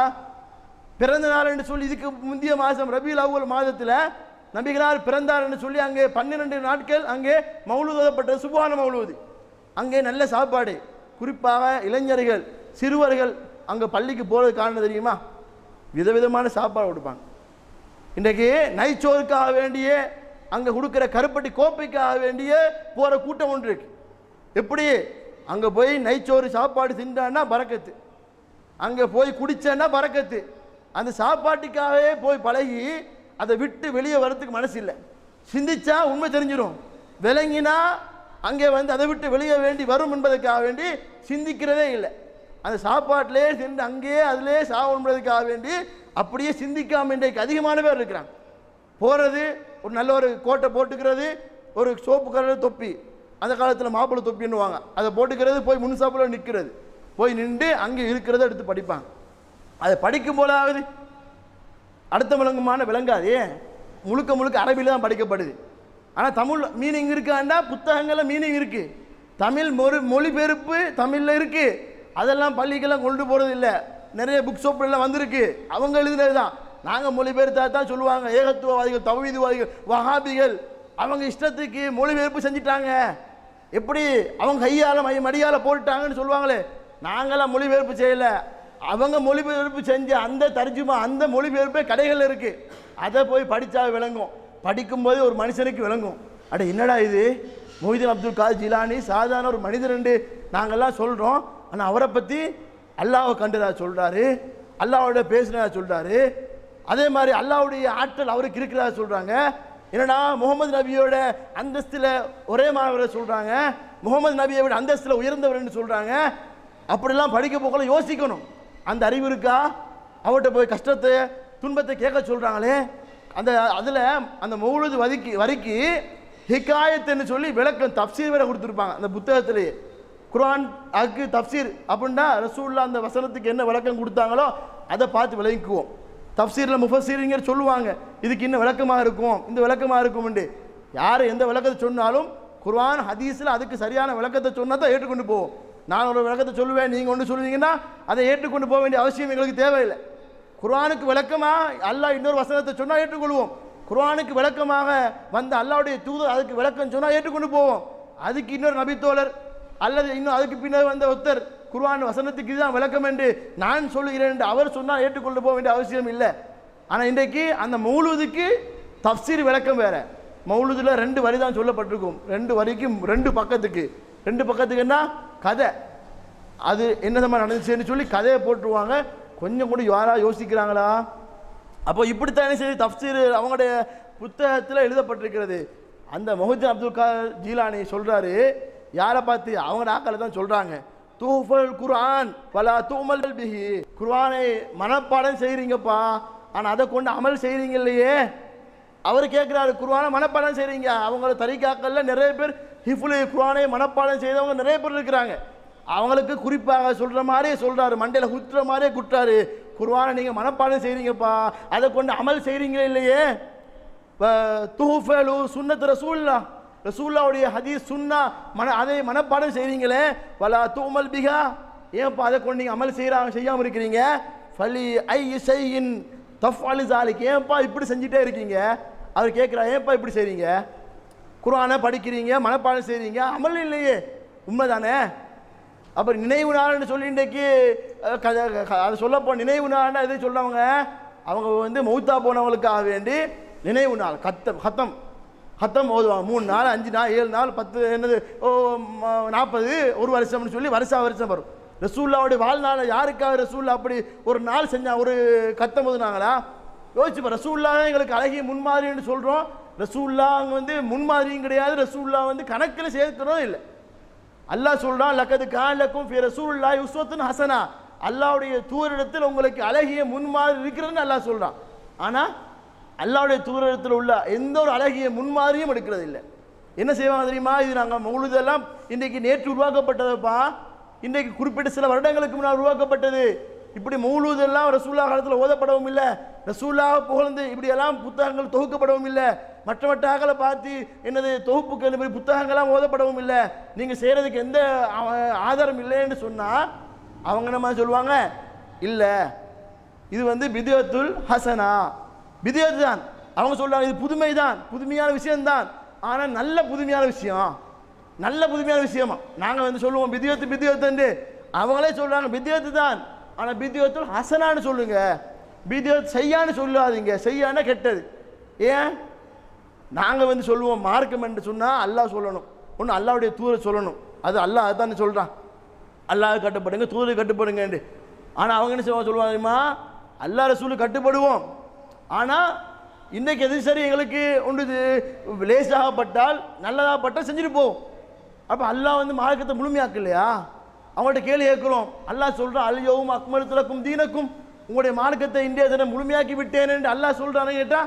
பிறந்த நாள் என்று சொல்லி இதுக்கு முந்தைய மாதம் ரபியுல் அவ்வல் மாதத்தில் நபிகளார் பிறந்தார் என்று சொல்லி அங்கே பன்னிரெண்டு நாட்கள் அங்கே மௌலூத் ஓதப்பட்டது, சுப்ஹான மௌலூத். அங்கே நல்ல சாப்பாடு, குறிப்பாக இளைஞர்கள் சிறுவர்கள் அங்கே பள்ளிக்கு போகிறது காரணம் தெரியுமா, விதவிதமான சாப்பாடு கொடுப்பாங்க. இன்றைக்கு நைச்சோருக்காக வேண்டிய அங்கே கொடுக்குற கருப்பட்டி கோப்பைக்காக வேண்டிய போகிற கூட்டம் ஒன்று இருக்கு. எப்படி அங்கே போய் நைச்சோறு சாப்பாடு தின்றான்னா பரக்கத்து, அங்கே போய் குடிச்சேன்னா பரக்கத்து. அந்த சாப்பாட்டுக்காகவே போய் பழகி அதை விட்டு வெளியே வர்றதுக்கு மனசு இல்லை. சிந்திச்சா உண்மை தெரிஞ்சிடும், விளங்கினா அங்கே வந்து அதை விட்டு வெளியே வேண்டி வரும் என்பதற்காக வேண்டி சிந்திக்கிறதே இல்லை. அந்த சாப்பாட்டிலே சென்று அங்கேயே அதிலே சாவு என்பதற்காக வேண்டி அப்படியே சிந்திக்காம இன்றைக்கு அதிகமான பேர் இருக்கிறாங்க. போகிறது ஒரு நல்ல ஒரு கோட்டை போட்டுக்கிறது, ஒரு சோப்பு கலர் தொப்பி, அந்த காலத்தில் மாப்பிள்ளை தொப்பின்னுவாங்க, அதை போட்டுக்கிறது, போய் முன்சாப்பில் நிற்கிறது, போய் நின்று அங்கே இருக்கிறத எடுத்து படிப்பாங்க. அதை படிக்கும் போலாவது அடுத்த விளங்குமான விளங்காதே, முழுக்க முழுக்க அரபியில் தான் படிக்கப்படுது. ஆனால் தமிழ் மீனிங் இருக்காண்டா புத்தகங்களில் மீனிங் இருக்குது, தமிழ் மொழி மொழிபெயர்ப்பு தமிழில் இருக்குது, அதெல்லாம் பள்ளிக்கெல்லாம் கொண்டு போகிறது இல்லை. நிறைய புக் ஷாப்லாம் வந்திருக்கு, அவங்க எழுதினது தான். நாங்கள் மொழிபெயர்த்தா தான் சொல்லுவாங்க, ஏகத்துவவாதிகள் தௌஹீத்வாதிகள் வஹாபிகள் அவங்க இஷ்டத்துக்கு மொழிபெயர்ப்பு செஞ்சிட்டாங்க, எப்படி அவங்க கையால் மை மடியால் போட்டுட்டாங்கன்னு சொல்லுவாங்களே, நாங்களாம் மொழிபெயர்ப்பு செய்யலை, அவங்க மொழிபெயர்ப்பு செஞ்ச அந்த தர்ஜுமா அந்த மொழிபெயர்ப்பே கடைகளில் இருக்குது, அதை போய் படித்தா விளங்கும், படிக்கும்போது ஒரு மனுஷனுக்கு விளங்கும். அட என்னடா இது, மொஹிதீன் அப்துல் காதர் ஜிலானி சாதாரண ஒரு மனிதர் என்று நாங்கள்லாம் சொல்கிறோம், ஆனால் அவரை பற்றி அல்லாஹ்வை கண்டதா சொல்கிறாரு, அல்லாஹ்வோட பேசுனதா சொல்கிறாரு, அதே மாதிரி அல்லாஹ்வுடைய ஆற்றல் அவருக்கு இருக்கிறதா சொல்கிறாங்க. என்னன்னா முகமது நபியோட அந்தஸ்தில் ஒரே மாணவரை சொல்கிறாங்க, முகமது நபியை விட அந்தஸ்தில் உயர்ந்தவர்னு சொல்கிறாங்க. அப்படிலாம் படிக்க போகல யோசிக்கணும், அந்த அறிவு இருக்கா? அவர்கிட்ட போய் கஷ்டத்தை துன்பத்தை கேட்க சொல்கிறாங்களே, அந்த அதில் அந்த மௌலூது வதிக்கு வரிக்கு ஹிகாயத்துன்னு சொல்லி விளக்கம் தப்சீர் வேற கொடுத்துருப்பாங்க அந்த புத்தகத்திலேயே. குர்ஆன் அதுக்கு தப்சீர் அப்படின்னா ரசூலுல்லாஹ் அந்த வசனத்துக்கு என்ன விளக்கம் கொடுத்தாங்களோ அதை பார்த்து விளங்கிக்குவோம். தப்சீரில் முஃபஸ்ஸீரிங்கர் சொல்லுவாங்க, இதுக்கு இன்னும் விளக்கமாக இருக்கும், இந்த விளக்கமாக இருக்கும்ண்டு. யார் எந்த விளக்கத்தை சொன்னாலும் குர்ஆன் ஹதீஸில் அதுக்கு சரியான விளக்கத்தை சொன்னால் தான் ஏற்றுக்கொண்டு போவோம். நான் ஒரு விளக்கத்தை சொல்லுவேன், நீங்கள் ஒன்று சொல்லுவீங்கன்னா அதை ஏற்றுக்கொண்டு போக வேண்டிய அவசியம் எங்களுக்கு தேவையில்லை. குர்ஆனுக்கு விளக்கமாக அல்லாஹ் இன்னொரு வசனத்தை சொன்னால் ஏற்றுக்கொள்வோம், குர்ஆனுக்கு விளக்கமாக வந்த அல்லாஹ்வுடைய தூதர் அதுக்கு விளக்கம் சொன்னால் ஏற்றுக்கொண்டு போவோம். அதுக்கு இன்னொரு நபித்தோழர் அல்லது இன்னும் அதுக்கு பின்னர் வந்த ஒருத்தர் குர்ஆன் வசனத்துக்கு இதுதான் விளக்கம் என்று நான் சொல்லுகிறேன் என்று அவர் சொன்னால் ஏற்றுக்கொண்டு போக வேண்டிய அவசியம் இல்லை. ஆனால் இன்றைக்கு அந்த மௌலூதுக்கு தப்சீர் விளக்கம் வேற. மௌலூதில் ரெண்டு வரி தான் சொல்லப்பட்டிருக்கும், ரெண்டு வரிக்கும் ரெண்டு பக்கத்துக்கு, ரெண்டு பக்கத்துக்குன்னா கதை, அது என்ன மாதிரி நடந்துச்சுன்னு சொல்லி கதையை போட்டுருவாங்க. கொஞ்சம் கூட யாரா யோசிக்கிறாங்களா? அப்போ இப்படித்தான் என்ன செய்து தஃப்சீர் அவங்களுடைய புத்தகத்தில் எழுதப்பட்டிருக்கிறது. அந்த முஹித்தீன் அப்துல் காதர் ஜீலானி சொல்கிறாரு, யாரை பார்த்து? அவங்க ஆக்களை தான் சொல்கிறாங்க. தூஃபல் குர்ஆன் வலா தூமல் பிஹி, குர்ஆனை மனப்பாடம் செய்கிறீங்கப்பா, ஆனால் அதை கொண்டு அமல் செய்கிறீங்க இல்லையே. அவர் கேட்குறாரு, குர்ஆனை மனப்பாடம் செய்கிறீங்க, அவங்கள தரிகாக்கள்ல நிறைய பேர் ஹிஃபுல் குர்ஆனை மனப்பாடம் செய்தவங்க நிறைய பேர் இருக்கிறாங்க. அவங்களுக்கு குறிப்பாக சொல்கிற மாதிரியே சொல்கிறாரு, மண்டையில் குத்துற மாதிரியே குட்டாரு, குர்ஆனை நீங்கள் மனப்பாடம் செய்கிறீங்கப்பா, அதை கொண்டு அமல் செய்கிறீங்களே இல்லையே. துஹுஃபலு சுன்னத் ரசூல்லா, ரசூல்லாவுடைய ஹதீஸ் சுன்னா மன அதை மனப்பாடம் செய்கிறீங்களே. வலா தூமல் பிகா, ஏன்ப்பா அதை கொண்டு நீங்கள் அமல் செய்கிறாங்க செய்யாமல் இருக்கிறீங்க. ஃபலி ஐ ஷைஇன் தஃஅலு ஸாலிக், ஏன்ப்பா இப்படி செஞ்சுட்டே இருக்கீங்க. அவர் கேட்குறா, ஏன்ப்பா இப்படி செய்கிறீங்க? குர்ஆனை படிக்கிறீங்க, மனப்பாடம் செய்கிறீங்க, அமல் இல்லையே. உண்மைதானே? அப்புறம் நினைவு நாள்னு சொல்லி இன்றைக்கு அதை சொல்லப்போ நினைவு நாள்னா எது சொல்கிறவங்க, அவங்க வந்து மௌத்தா போனவங்களுக்காக வேண்டி நினைவு நாள் கத்தம் ஹத்தம் ஹத்தம் ஓதுவாங்க. மூணு நாள், அஞ்சு நாள், ஏழு நாள், பத்து, என்னது ஓ நாற்பது, ஒரு வருஷம்னு சொல்லி வருஷா வருஷம் வரும். ரசூல்லாவுடைய வாழ்நாள் யாருக்காக ரசூல்லா அப்படி ஒரு நாள் செஞ்சா ஒரு கத்தம் ஓதுனாங்களா? யோசிச்சுப்பா. ரசூல்லா எங்களுக்கு அழகிய முன்மாதிரின்னு சொல்கிறோம். ரசூல்லா அங்கே வந்து முன்மாதிரியும் கிடையாது, ரசூல்லா வந்து கணக்கில் சேர்க்கிறதும் இல்லை. அல்லாஹ் சொல்றான், லக்கது கான லக்கும் ஃபீ ரசூலில்லாஹி உஸ்வத்துன் ஹஸனா, அல்லாஹ்வுடைய தூதரிடத்தில் உங்களுக்கு அழகிய முன்மாதிரி இருக்கிறதுன்னு அல்லாஹ் சொல்றான். ஆனால் அல்லாஹ்வுடைய தூதரிடத்தில் உள்ள எந்த ஒரு அழகிய முன்மாதிரியும் எடுக்கிறது இல்லை. என்ன செய்வாங்க தெரியுமா? இது நாங்கள் மௌலூதெல்லாம் இன்றைக்கு நேற்று உருவாக்கப்பட்டதுப்பா, இன்றைக்கு குறிப்பிட்ட சில வருடங்களுக்கு முன்னால் உருவாக்கப்பட்டது. இப்படி மௌலூதெல்லாம் ரசூல்லா காலத்தில் ஓதப்படவும் இல்லை, ரசூல்லா புகழ்ந்து இப்படியெல்லாம் புத்தகங்கள் தொகுக்கப்படவும் இல்லை, மற்ற மற்ற ஆக்களை பார்த்து என்னது தொகுப்புக்கு இந்த மாதிரி புத்தகங்கள்லாம் ஓதப்படவும் இல்லை, நீங்கள் செய்கிறதுக்கு எந்த ஆதாரம் இல்லைன்னு சொன்னால் அவங்க என்ன சொல்லுவாங்க? இல்லை, இது வந்து பித்அத்துல் ஹசனா, பித்அத் தான். அவங்க சொல்கிறாங்க இது புதுமை தான், புதுமையான விஷயம்தான், ஆனால் நல்ல புதுமையான விஷயம், நல்ல புதுமையான விஷயமா. நாங்கள் வந்து சொல்லுவோம் பித்அத்து பித்அத்துன்னு, அவங்களே சொல்கிறாங்க பித்அத்து தான், ஆனால் பித்அத்துல் ஹசனான்னு சொல்லுங்க, பித்அத் செய்யான்னு சொல்லாதீங்க, செய்யானா கெட்டது. ஏன்? நாங்கள் வந்து சொல்லுவோம் மார்க்கம் என்று சொன்னால் அல்லாஹ் சொல்லணும், ஒன்று அல்லாஹ்வுடைய தூதர் சொல்லணும், அது அல்லாஹ் அதுதான் சொல்கிறான், அல்லாஹ் கட்டுப்படுங்க, தூதர் கட்டுப்படுங்கன்னு. ஆனால் அவங்க என்ன செய்வாங்க சொல்லுவாங்க தெரியுமா? அல்லாஹ் ரசூலுக்கு கட்டுப்படுவோம், ஆனால் இன்றைக்கு எது சரி எங்களுக்கு ஒன்று லேசாகப்பட்டால் நல்லதாகப்பட்டால் செஞ்சுட்டு போவோம். அப்போ அல்லாஹ் வந்து மார்க்கத்தை முழுமையாக்கு இல்லையா? அவங்கள்ட்ட கேள்வி கேட்குறோம். அல்லாஹ் சொல்கிறான், அல்யௌம அக்மல்து லக்கும் தீனக்கும், உங்களுடைய மார்க்கத்தை இந்திய தினம் முழுமையாக்கி விட்டேன் என்று அல்லாஹ் சொல்கிறான்னு கேட்டால்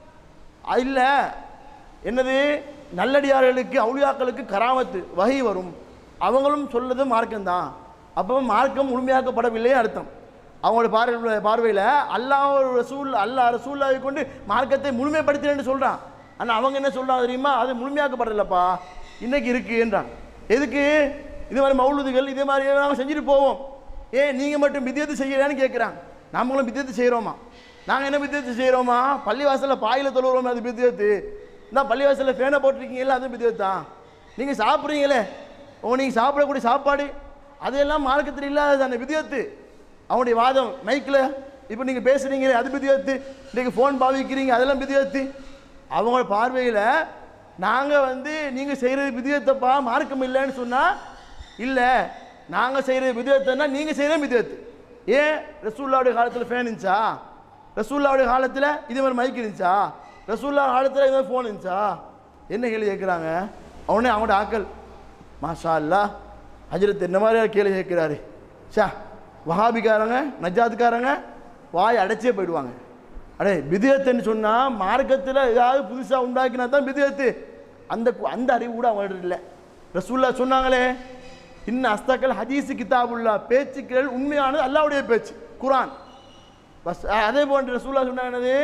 இல்லை, என்னது நல்லடியார்களுக்கு அவுளியாக்களுக்கு கராமத்து வகை வரும், அவங்களும் சொல்றது மார்க்கம்தான். அப்போ மார்க்கம் முழுமையாக்கப்படவில்லையே அர்த்தம். அவங்களோட பார்வை பார்வையில் அல்லாஹ் ரசூல் அல்லாஹ் ரசூல்லாவை கொண்டு மார்க்கத்தை முழுமைப்படுத்தினு சொல்கிறான். ஆனால் அவங்க என்ன சொல்கிறாங்க தெரியுமா? அது முழுமையாக்கப்படலப்பா, இன்னைக்கு இருக்குன்றான். எதுக்கு? இது மாதிரி மௌலூதுகள் இதே மாதிரி நாங்கள் செஞ்சுட்டு போவோம். ஏன் நீங்கள் மட்டும் பித்அத்து செய்யலான்னு கேட்குறாங்க. நாமளும் பித்அத்து செய்கிறோமா? நாங்கள் என்ன பித்அத்து செய்கிறோமா? பள்ளிவாசலில் பாயில் தொழுகிறோமே, அது பித்அத்து. இந்த பள்ளிவாசலில் ஃபேனை போட்டிருக்கீங்களா, அது பித்அத்து தான். நீங்கள் சாப்பிட்றீங்களே, ஓ நீங்கள் சாப்பிடக்கூடிய சாப்பாடு அதெல்லாம் மார்க்கத்தில் இல்லாதது அந்த பித்அத்து. அவனுடைய வாதம் மைக்கில் இப்போ நீங்கள் பேசுகிறீங்களே அது பித்அத்து, இன்றைக்கி ஃபோன் பாவிக்கிறீங்க அதெல்லாம் பித்அத்து. அவங்களோட பார்வையில் நாங்கள் வந்து நீங்கள் செய்கிறது பித்அத்தப்பா, மார்க்கம் இல்லைன்னு சொன்னால் இல்லை, நாங்கள் செய்கிறது பித்அத்துன்னா நீங்கள் செய்கிறது பித்அத்து. ஏன்? ரசூல்லாவுடைய காலத்தில் ஃபேன் இருந்துச்சா? ரசூல்லாவுடைய காலத்தில் இதே மாதிரி மைக் இருந்துச்சா? ரசூல்லா காலத்தில் இது மாதிரி ஃபோன் இருந்துச்சா? என்ன கேள்வி கேட்குறாங்க? அவனே அவங்களோட ஆக்கள் மாஷா அல்லாஹ் ஹஜ்ரத் என்ன மாதிரி கேள்வி கேட்குறாரு. ஷா வஹாபிக்காரங்க நஜாத்துக்காரங்க வாய் அடைச்சே போயிடுவாங்க. அடே பித்அத்துன்னு சொன்னால் மார்க்கத்தில் ஏதாவது புதுசாக உண்டாக்கினா தான் பித்அத்து. அந்த அந்த அறிவு கூட அவங்கள்ட்ட இல்லை. ரசூல்லா சொன்னாங்களே, இன்ன அஸ்தக்கல் ஹதீஸு கிதாபுல்லா, பேச்சுக்கள் உண்மையானது அல்லாஹ்வுடைய பேச்சு குர்ஆன். பஸ் அதே போன்று ரசூல்லா சொன்னாங்க என்னது?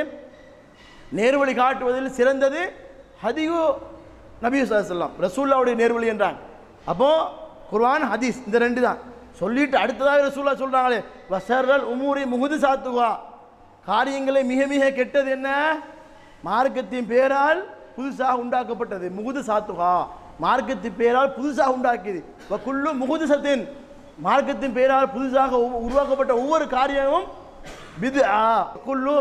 நேர்வழி காட்டுவதில் சிறந்தது ஹதீஸு நபி ஸல்லல்லாஹு அலைஹி வஸல்லம், ரசூல்லாவுடைய நேர்வழி என்றாங்க. அப்போது குர்ஆன் ஹதீஸ் இந்த ரெண்டு தான் சொல்லிட்டு அடுத்ததாக ரசூல்லா சொல்கிறாங்களே, வஸர்ரல் உமூரி முஹ்தஸாத்துஹா, காரியங்களை மிக மிக கெட்டது என்ன? மார்க்கத்தின் பேரால் புதுசாக உண்டாக்கப்பட்டது. முஹ்தஸாத்துஹா, மார்க்கத்தின் பேரால் புதுசாக உண்டாக்கியது. வகுல்லு முஹ்தஸத்தின், மார்க்கத்தின் பேரால் புதுசாக உருவாக்கப்பட்ட ஒவ்வொரு காரியமும் பித்ஆ. குல்லு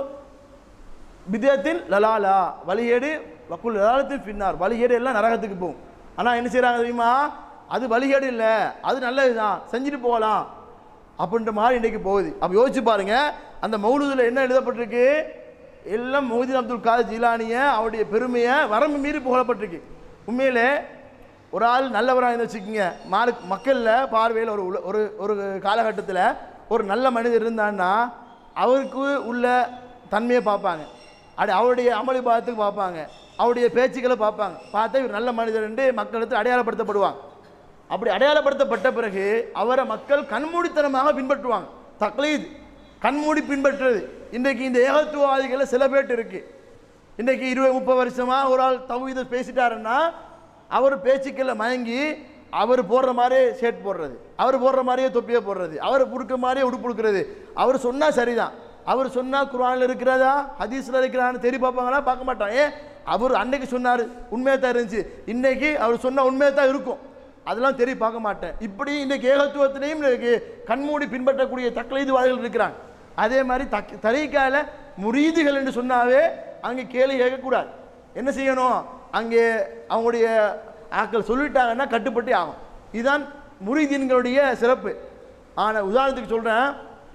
பித்அத்தின் லலாலா, வழியேடு, வக்குல் லலாலத்தின் பின்னார், வழியேடு எல்லாம் நரகத்துக்கு போகும். ஆனால் என்ன செய்கிறாங்க தெரியுமா? அது வழிகேடு இல்லை, அது நல்லது தான், செஞ்சுட்டு போகலாம் அப்படின்ற மாதிரி இன்றைக்கி போகுது. அப்போ யோசிச்சு பாருங்க, அந்த மௌலூதில் என்ன எழுதப்பட்டிருக்கு? எல்லாம் மொஹிதீன் அப்துல் காதர் ஜீலானியை அவருடைய பெருமையை வரம்பு மீறி புகழப்பட்டிருக்கு. உண்மையிலே ஒரு ஆள் நல்லவராக இருந்து வச்சுக்கோங்க, மார்க் மக்களில் பார்வையில் ஒரு ஒரு ஒரு காலகட்டத்தில் ஒரு நல்ல மனிதர் இருந்தான்னா அவருக்கு உள்ள தன்மையை பார்ப்பாங்க, அது அவருடைய அமளி பாதத்துக்கு பார்ப்பாங்க, அவருடைய பேச்சுக்களை பார்ப்பாங்க, பார்த்தா இவர் நல்ல மனிதர் என்று மக்களுக்கு அடையாளப்படுத்தப்படுவாங்க. அப்படி அடையாளப்படுத்தப்பட்ட பிறகு அவரை மக்கள் கண்மூடித்தனமாக பின்பற்றுவாங்க. தக்லீத், கண்மூடி பின்பற்றுறது. இன்றைக்கு இந்த ஏகத்துவவாதிகளை சில பேர் இருக்கு. இன்றைக்கு இருபது முப்பது வருஷமாக ஒரு ஆள் தௌஹீதை பேசிட்டாருன்னா அவர் பேச்சுக்களை மயங்கி அவர் போடுற மாதிரியே ஷர்ட் போடுறது, அவர் போடுற மாதிரியே தொப்பியை போடுறது, அவர் புடுக்க மாதிரியே உடுப்பு கொடுக்குறது. அவர் சொன்னால் சரிதான், அவர் சொன்னால் குர்ஆனில் இருக்கிறதா ஹதீஸில் இருக்கிறான்னு தெரிய பார்ப்பாங்களா? பார்க்க மாட்டான். ஏன்? அவர் அன்னைக்கு சொன்னார், உண்மையாக தான் இருந்துச்சு, இன்னைக்கு அவர் சொன்னால் உண்மையாக தான் இருக்கும், அதெல்லாம் தெரிய பார்க்க மாட்டேன். இப்படி இன்றைக்கு ஏகத்துவத்திலையும் இன்றைக்கு கண்மூடி பின்பற்றக்கூடிய தக்லீதுவாதிகள் இருக்கிறாங்க. அதே மாதிரி தக் தரீக்கால முரீதுகள் என்று சொன்னாவே அங்கே கேள்வி கேட்கக்கூடாது. என்ன செய்யணும்? அங்கே அவங்களுடைய ஆக்கள் சொல்லிட்டாங்கன்னா கட்டுப்பட்டு ஆகும். இதுதான் முரீதீன்களுடைய சிறப்பு. ஆனால் உதாரணத்துக்கு சொல்கிறேன்,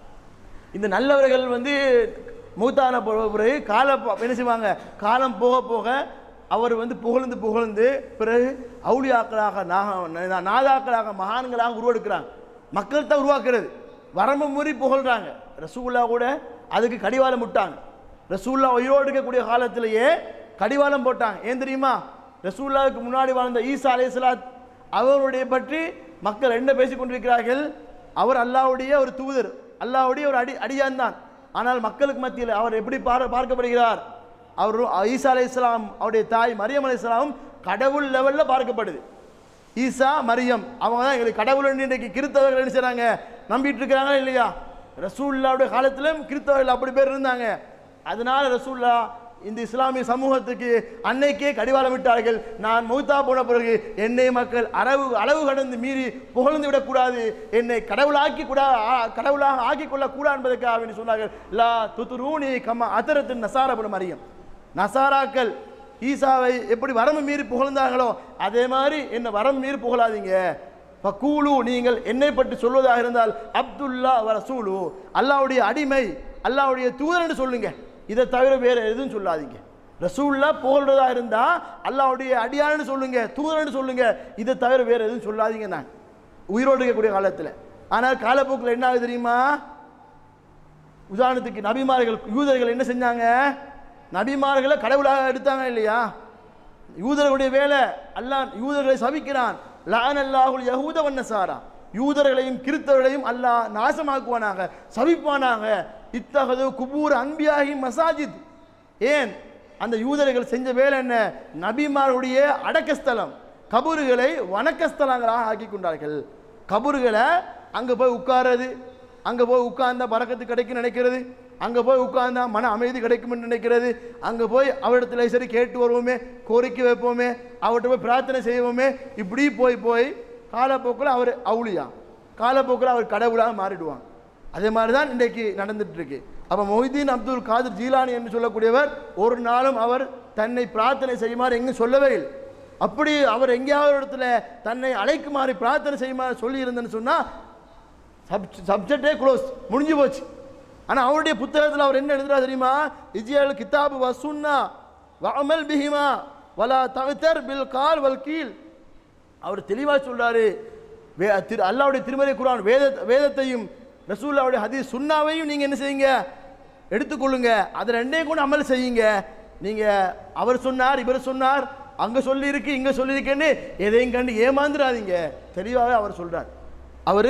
இந்த நல்லவர்கள் வந்து மூத்தான பிறகு கால என்ன செய்வாங்க, காலம் போக போக அவர் வந்து புகழ்ந்து புகழ்ந்து பிறகு அவுலியாக்களாக நாதாக்களாக மகான்களாக உருவெடுக்கிறாங்க. மக்கள் தான் உருவாக்குறது, வரம்பு மீறி புகழ்றாங்க. ரசூல்லா கூட அதுக்கு கடிவாளம் விட்டாங்க. ரசூல்லா உயிரோடு இருக்கக்கூடிய காலத்திலேயே கடிவாளம் போட்டாங்க. ஏன் தெரியுமா? ரசூல்லாவுக்கு முன்னாடி வாழ்ந்த ஈசா அலைஹிஸ்ஸலாத் அவருடைய பற்றி மக்கள் என்ன பேசிக் கொண்டிருக்கிறார்கள்? அவர் அல்லாஹ்வுடைய ஒரு தூதர், அல்லாஹ்வுடைய ஒரு அடி அடியான் தான். ஆனால் மக்களுக்கு மத்தியில் அவர் எப்படி பார்க்கப்படுகிறார்? அவர் ஈசா அலைஹிஸ்ஸலாம் அவருடைய தாய் மரியம் அலைஹிஸ்ஸலாம் கடவுள் லெவலில் பார்க்கப்படுது. ஈசா மரியம் அவங்க தான் எங்களுக்கு கடவுள் இன்றைக்கு கிறிஸ்தவர்கள் என்ன செய்கிறாங்க, நம்பிட்டு இருக்கிறாங்களா இல்லையா? ரசூல்லாவுடைய காலத்திலும் கிறிஸ்தவர்கள் அப்படி பேர் இருந்தாங்க. அதனால ரசூல்லா இந்த இஸ்லாமிய சமூகத்துக்கு அன்னைக்கே கடிவாளம் விட்டார்கள். நான் மௌத்தா போன பிறகு என்னை மக்கள் அளவு அளவு கடந்து மீறி புகழ்ந்து விடக்கூடாது, என்னை கடவுளாக்கி கூட கடவுளாக ஆக்கி கொள்ளக்கூடாது என்பதற்காக சொன்னார்கள். லா துத்துரூனி கம்மா அதரத்தின் நசாரபுன மரியம், நசாராக்கள் ஈசாவை எப்படி வரம்பு மீறி புகழ்ந்தார்களோ அதே மாதிரி என்னை வரம்பு மீறி புகழாதீங்க. ஃபகூலு, நீங்கள் என்னை பற்றி சொல்வதாக இருந்தால் அப்துல்லா வ ரசூலு, அல்லாஹ்வுடைய அடிமை, அல்லாஹ்வுடைய தூதர் என்று சொல்லுங்க. இதை தவிர வேறு எதுவும் சொல்லாதீங்க. ரசூல்லா புகழ்றதா இருந்தா அல்லாஹ்வுடைய அடியான்னு சொல்லுங்க, தூதர்னு சொல்லுங்க, இதை தவிர வேறு எதுவும் சொல்லாதீங்க. நான் உயிரோடு இருக்கக்கூடிய காலத்தில். ஆனால் காலப்போக்கில் என்ன ஆகுது தெரியுமா? உதாரணத்துக்கு நபிமார்கள், யூதர்கள் என்ன செஞ்சாங்க? நபிமார்களை கடவுளாக எடுத்தாங்க இல்லையா? யூதர்களுடைய வேலை, அல்லாஹ் யூதர்களை சபிக்கிறான். லஅன அல்லாஹுல் யஹூத வன் நஸாரா, யூதர்களையும் கிறிஸ்தவர்களையும் அல்லாஹ் நாசமாக்குவானாக, சபிப்பானாக. இத்தகது குபூர் அன்பியாகி மசாஜித். ஏன்? அந்த யூதர்கள் செஞ்ச வேலை என்ன? நபிமாருடைய அடக்கஸ்தலம் கபூர்களை வணக்கஸ்தலங்களாக ஆக்கி கொண்டார்கள். கபூர்களை அங்கே போய் உட்கார்றது, அங்கே போய் உட்கார்ந்தா பரக்கத்து கிடைக்கும் நினைக்கிறது, அங்கே போய் உட்கார்ந்தா மன அமைதி கிடைக்கும் என்று நினைக்கிறது, அங்கே போய் அவரிடத்துல சரி கேட்டு வருவோமே, கோரிக்கை வைப்போமே, அவர்கிட்ட போய் பிரார்த்தனை செய்வோமே, இப்படி போய் போய் காலப்போக்கில் அவர் அவுளியா, காலப்போக்கில் அவர் கடவுளாக மாறிடுவாங்க. அதே மாதிரி தான் இன்றைக்கு நடந்துட்டு இருக்கு. அப்போ மொஹிதீன் அப்துல் காதர் ஜீலானி என்று சொல்லக்கூடியவர் ஒரு நாளும் அவர் தன்னை பிரார்த்தனை செய்யுமாறு எங்கும் சொல்லவே இல்லை. அப்படி அவர் எங்கேயாவது இடத்துல தன்னை அழைக்குமாறு பிரார்த்தனை செய்யுமாறு சொல்லி இருந்தேன்னு சொன்னால் சப் சப்ஜெக்டே க்ளோஸ், முடிஞ்சு போச்சு. ஆனால் அவருடைய புத்தகத்தில் அவர் என்ன எழுதுறா தெரியுமா? இஜியல் கிதாபு வசுன்னா வஅமல் பிஹிமா வலா தகத்தர் பில் கால் வல் கீல். அவர் தெளிவாக சொல்றாரு, வே திரு அல்லாஹ்வுடைய திருமறை குர்ஆன் வேத வேதத்தையும் ரசூலுல்லாஹ்வுடைய ஹதீஸ் சுன்னாவையும் நீங்கள் என்ன செய்யுங்க, எடுத்துக்கொள்ளுங்க, அதை ரெண்டையும் கூட அமல் செய்யுங்க. நீங்கள் அவர் சொன்னார், இவர் சொன்னார், அங்கே சொல்லியிருக்கு, இங்கே சொல்லியிருக்கேன்னு எதையும் கண்டு ஏமாந்துடாதீங்க. தெளிவாகவே அவர் சொல்கிறார். அவர்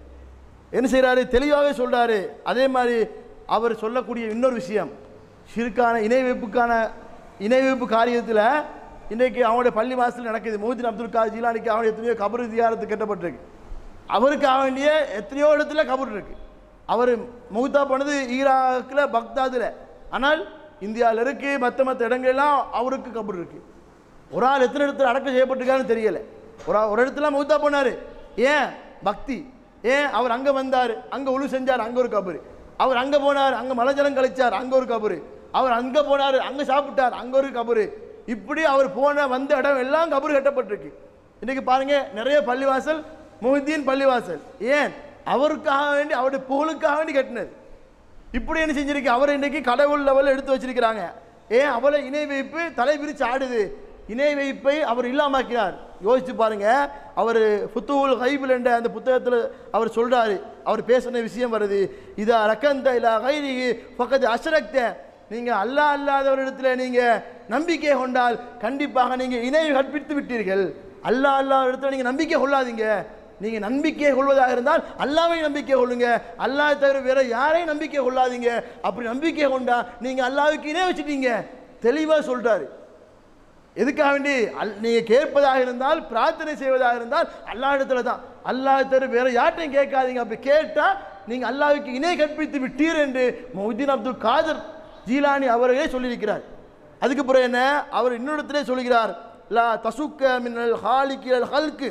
என்ன செய்கிறாரு? தெளிவாகவே சொல்கிறாரு. அதே மாதிரி அவர் சொல்லக்கூடிய இன்னொரு விஷயம், ஷிர்கான இணை வைப்புக்கான இணை வைப்பு காரியத்தில் இன்றைக்கு அவனுடைய பள்ளி வாசல் நடக்குது. மொஹிதீன் அப்துல் காதர் ஜீலானிக்கு அவனுடைய எத்தனையோ கபர் தியாரத்து கட்டப்பட்டிருக்கு. அவருக்காக வேண்டிய எத்தனையோ இடத்துல கபர் இருக்கு. அவர் மௌத்தா போனது ஈராக்கில் பக்தாதில், ஆனால் இந்தியாவில் இருக்கு, மற்ற மற்ற இடங்கள்லாம் அவருக்கு கபர் இருக்கு. ஒரு ஆள் எத்தனை இடத்துல அடக்கம் செய்யப்பட்டிருக்கான்னு தெரியல. ஒரு ஒரு இடத்துல மௌத்தா போனார். ஏன்? பக்தி. ஏன்? அவர் அங்கே வந்தார், அங்கே உழு செஞ்சார், அங்கே ஒரு கபரு. அவர் அங்கே போனார், அங்கே மலஜலம் கழிச்சார், அங்கே ஒரு கபரு. அவர் அங்கே போனார், அங்கே சாப்பிட்டார், அங்கே ஒரு கபரு. இப்படி அவர் போன வந்த இடம் எல்லாம் கபரு கட்டப்பட்டிருக்கு. இன்றைக்கு பாருங்க நிறைய பள்ளிவாசல் முஹிதீன் பள்ளிவாசல். ஏன்? அவருக்காக வேண்டி, அவருடைய புகழுக்காக வேண்டி கட்டினது. இப்படி என்ன செஞ்சிருக்கு, அவர் இன்றைக்கு கடவுள் லெவலில் எடுத்து வச்சிருக்கிறாங்க. ஏன்? அவளை இணை வைப்பு தலை பிரித்து ஆடுது. இணை வைப்பை அவர் இல்லாமாக்கினார். யோசிச்சு பாருங்க. அவர் ஃபுத்துல் ஹைபில் என்ற அந்த புத்தகத்தில் அவர் சொல்றாரு, அவர் பேசின விஷயம் வருது. இதா ரக்கந்த இல்லா கைரிஹி ஃபக்கத் அஷ்ரக்த, நீங்க அல்லாஹ் அல்லாதவரிடத்தில் நீங்க நம்பிக்கை கொண்டால் கண்டிப்பாக நீங்க இணை கற்பித்து விட்டீர்கள். அல்லாஹ் அல்லாஹ் இடத்துல நீங்க நம்பிக்கை கொள்ளாதீங்க. நீங்க நம்பிக்கை கொள்வதாக இருந்தால் அல்லாஹ்வை நம்பிக்கை கொள்ளுங்க, அல்லாஹ் தவிர வேற யாரையும் நம்பிக்கை கொள்ளாதீங்க. அப்படி நம்பிக்கை கொண்டா நீங்க அல்லாஹ்வுக்கு இணை வச்சுட்டீங்க. தெளிவாக சொல்றாரு. எதுக்காக வேண்டி? அல் நீங்க கேட்பதாக இருந்தால், பிரார்த்தனை செய்வதாக இருந்தால் அல்லாஹ் இடத்துல தான், அல்லாஹ் தவிர வேற யார்ட்டையும் கேட்காதீங்க. அப்படி கேட்டா நீங்க அல்லாஹ்வுக்கு இணை கற்பித்து விட்டீர் என்று முஹிதீன் அப்துல் காதர் ஜீலானி அவர்களே சொல்லியிருக்கிறார். அதுக்கு பிறகு என்ன, அவர் இன்னொருத்திலே சொல்கிறார், லா தசுக்க மினல் ஹாலிகில் ஹல்கு,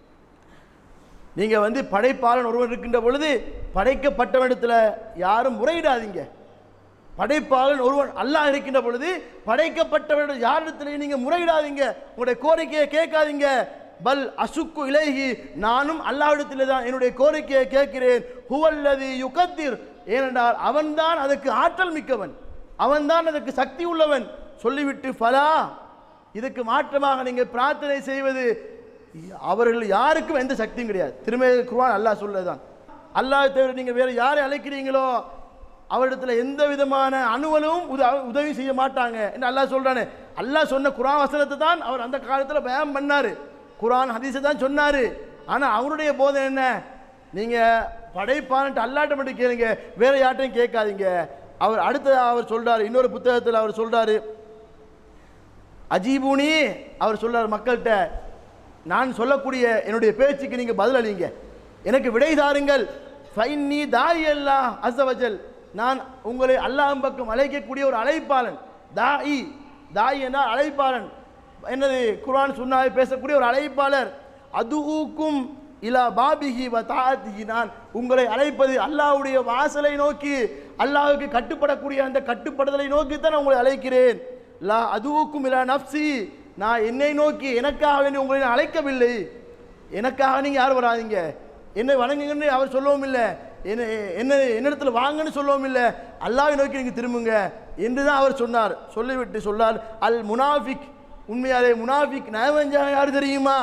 நீங்க வந்து படைப்பாளன் ஒருவர் இருக்கின்ற பொழுது படைக்கப்பட்டவனிடத்தில் யாரும் முறையிடாதீங்க. படைப்பாளன் ஒருவன் அல்லாஹ் இருக்கின்ற பொழுது படைக்கப்பட்டவனிடம் யாரிடத்திலையும் நீங்க முறையிடாதீங்க, உங்களுடைய கோரிக்கையை கேட்காதீங்க. பல் அசுக்கு இலைஹி, நானும் அல்லாஹ்விடத்திலே தான் என்னுடைய கோரிக்கையை கேட்கிறேன். ஹுவல்லதி யுகத்திர், ஏனென்றால் அவன்தான் அதற்கு ஆற்றல் மிக்கவன், அவன்தான் அதற்கு சக்தி உள்ளவன். சொல்லிவிட்டு ஃபலா, இதுக்கு மாற்றமாக நீங்க பிரார்த்தனை செய்வது அவர்கள் யாருக்கும் எந்த சக்தியும் கிடையாது. திருமதி குர்ஆன் அல்லாஹ் சொல்லதான், அல்லாஹ் தவிர நீங்க வேற யாரை அழைக்கிறீங்களோ அவரிடத்துல எந்த விதமான அணுவலும் உதவி செய்ய மாட்டாங்க என்று அல்லாஹ் சொல்றானே. அல்லாஹ் சொன்ன குர்ஆன் வசனத்தை தான் அவர் அந்த காலத்தில் பயான் பண்ணாரு, குர்ஆன் ஹதீஸை தான் சொன்னாரு. ஆனா அவருடைய போதனை என்ன, நீங்க படைப்பான்ட்டு அல்லாட்ட மட்டும் கேளுங்க, வேற யார்ட்டையும் கேட்காதீங்க. அவர் அடுத்த அவர் சொல்றாரு, இன்னொரு புத்தகத்தில் அவர் சொல்றாரு, அஜீபூனி, அவர் சொல்றாரு மக்கள்கிட்ட, நான் சொல்லக்கூடிய என்னுடைய பேச்சுக்கு நீங்க பதில் அளிங்க, எனக்கு விடை தாருங்கள். ஃபைன்னி தாயி அல்லாஹ் அஸ்ஸவஜல், நான் உங்களை அல்லாஹ் பக்கம் அழைக்கக்கூடிய ஒரு அழைப்பாளன். தாயி, தாயி என்றால் அழைப்பாளன், என்னது குர்ஆன் சுன்னாவை பேசக்கூடிய ஒரு அழைப்பாளர். அதுவுக்கும் இலா பாபிஹி வ தாஅத்திஹி, நான் உங்களை அழைப்பது அல்லாஹ்வுடைய வாசலை நோக்கி, அல்லாஹ்வுக்கு கட்டுப்படக்கூடிய அந்த கட்டுப்படுதலை நோக்கி தான் நான் உங்களை அழைக்கிறேன். லா அதுவுக்கும் இலா நஃப்சி, நான் என்னை நோக்கி எனக்காக வேண்டி உங்களை நான் அழைக்கவில்லை. எனக்காக நீங்க யாரும் வராதிங்க, என்னை வணங்குங்கன்னு அவர் சொல்லவும் இல்லை, என்ன என்ன என்னிடத்தில் வாங்கன்னு சொல்லவும் இல்லை, அல்லாஹ்வை நோக்கி நீங்க திரும்புங்க என்று தான் அவர் சொன்னார். சொல்லிவிட்டு சொன்னார், அல் முனாஃபிக், உண்மையாலே முனாஃபிக் நயவஞ்சா யார் தெரியுமா?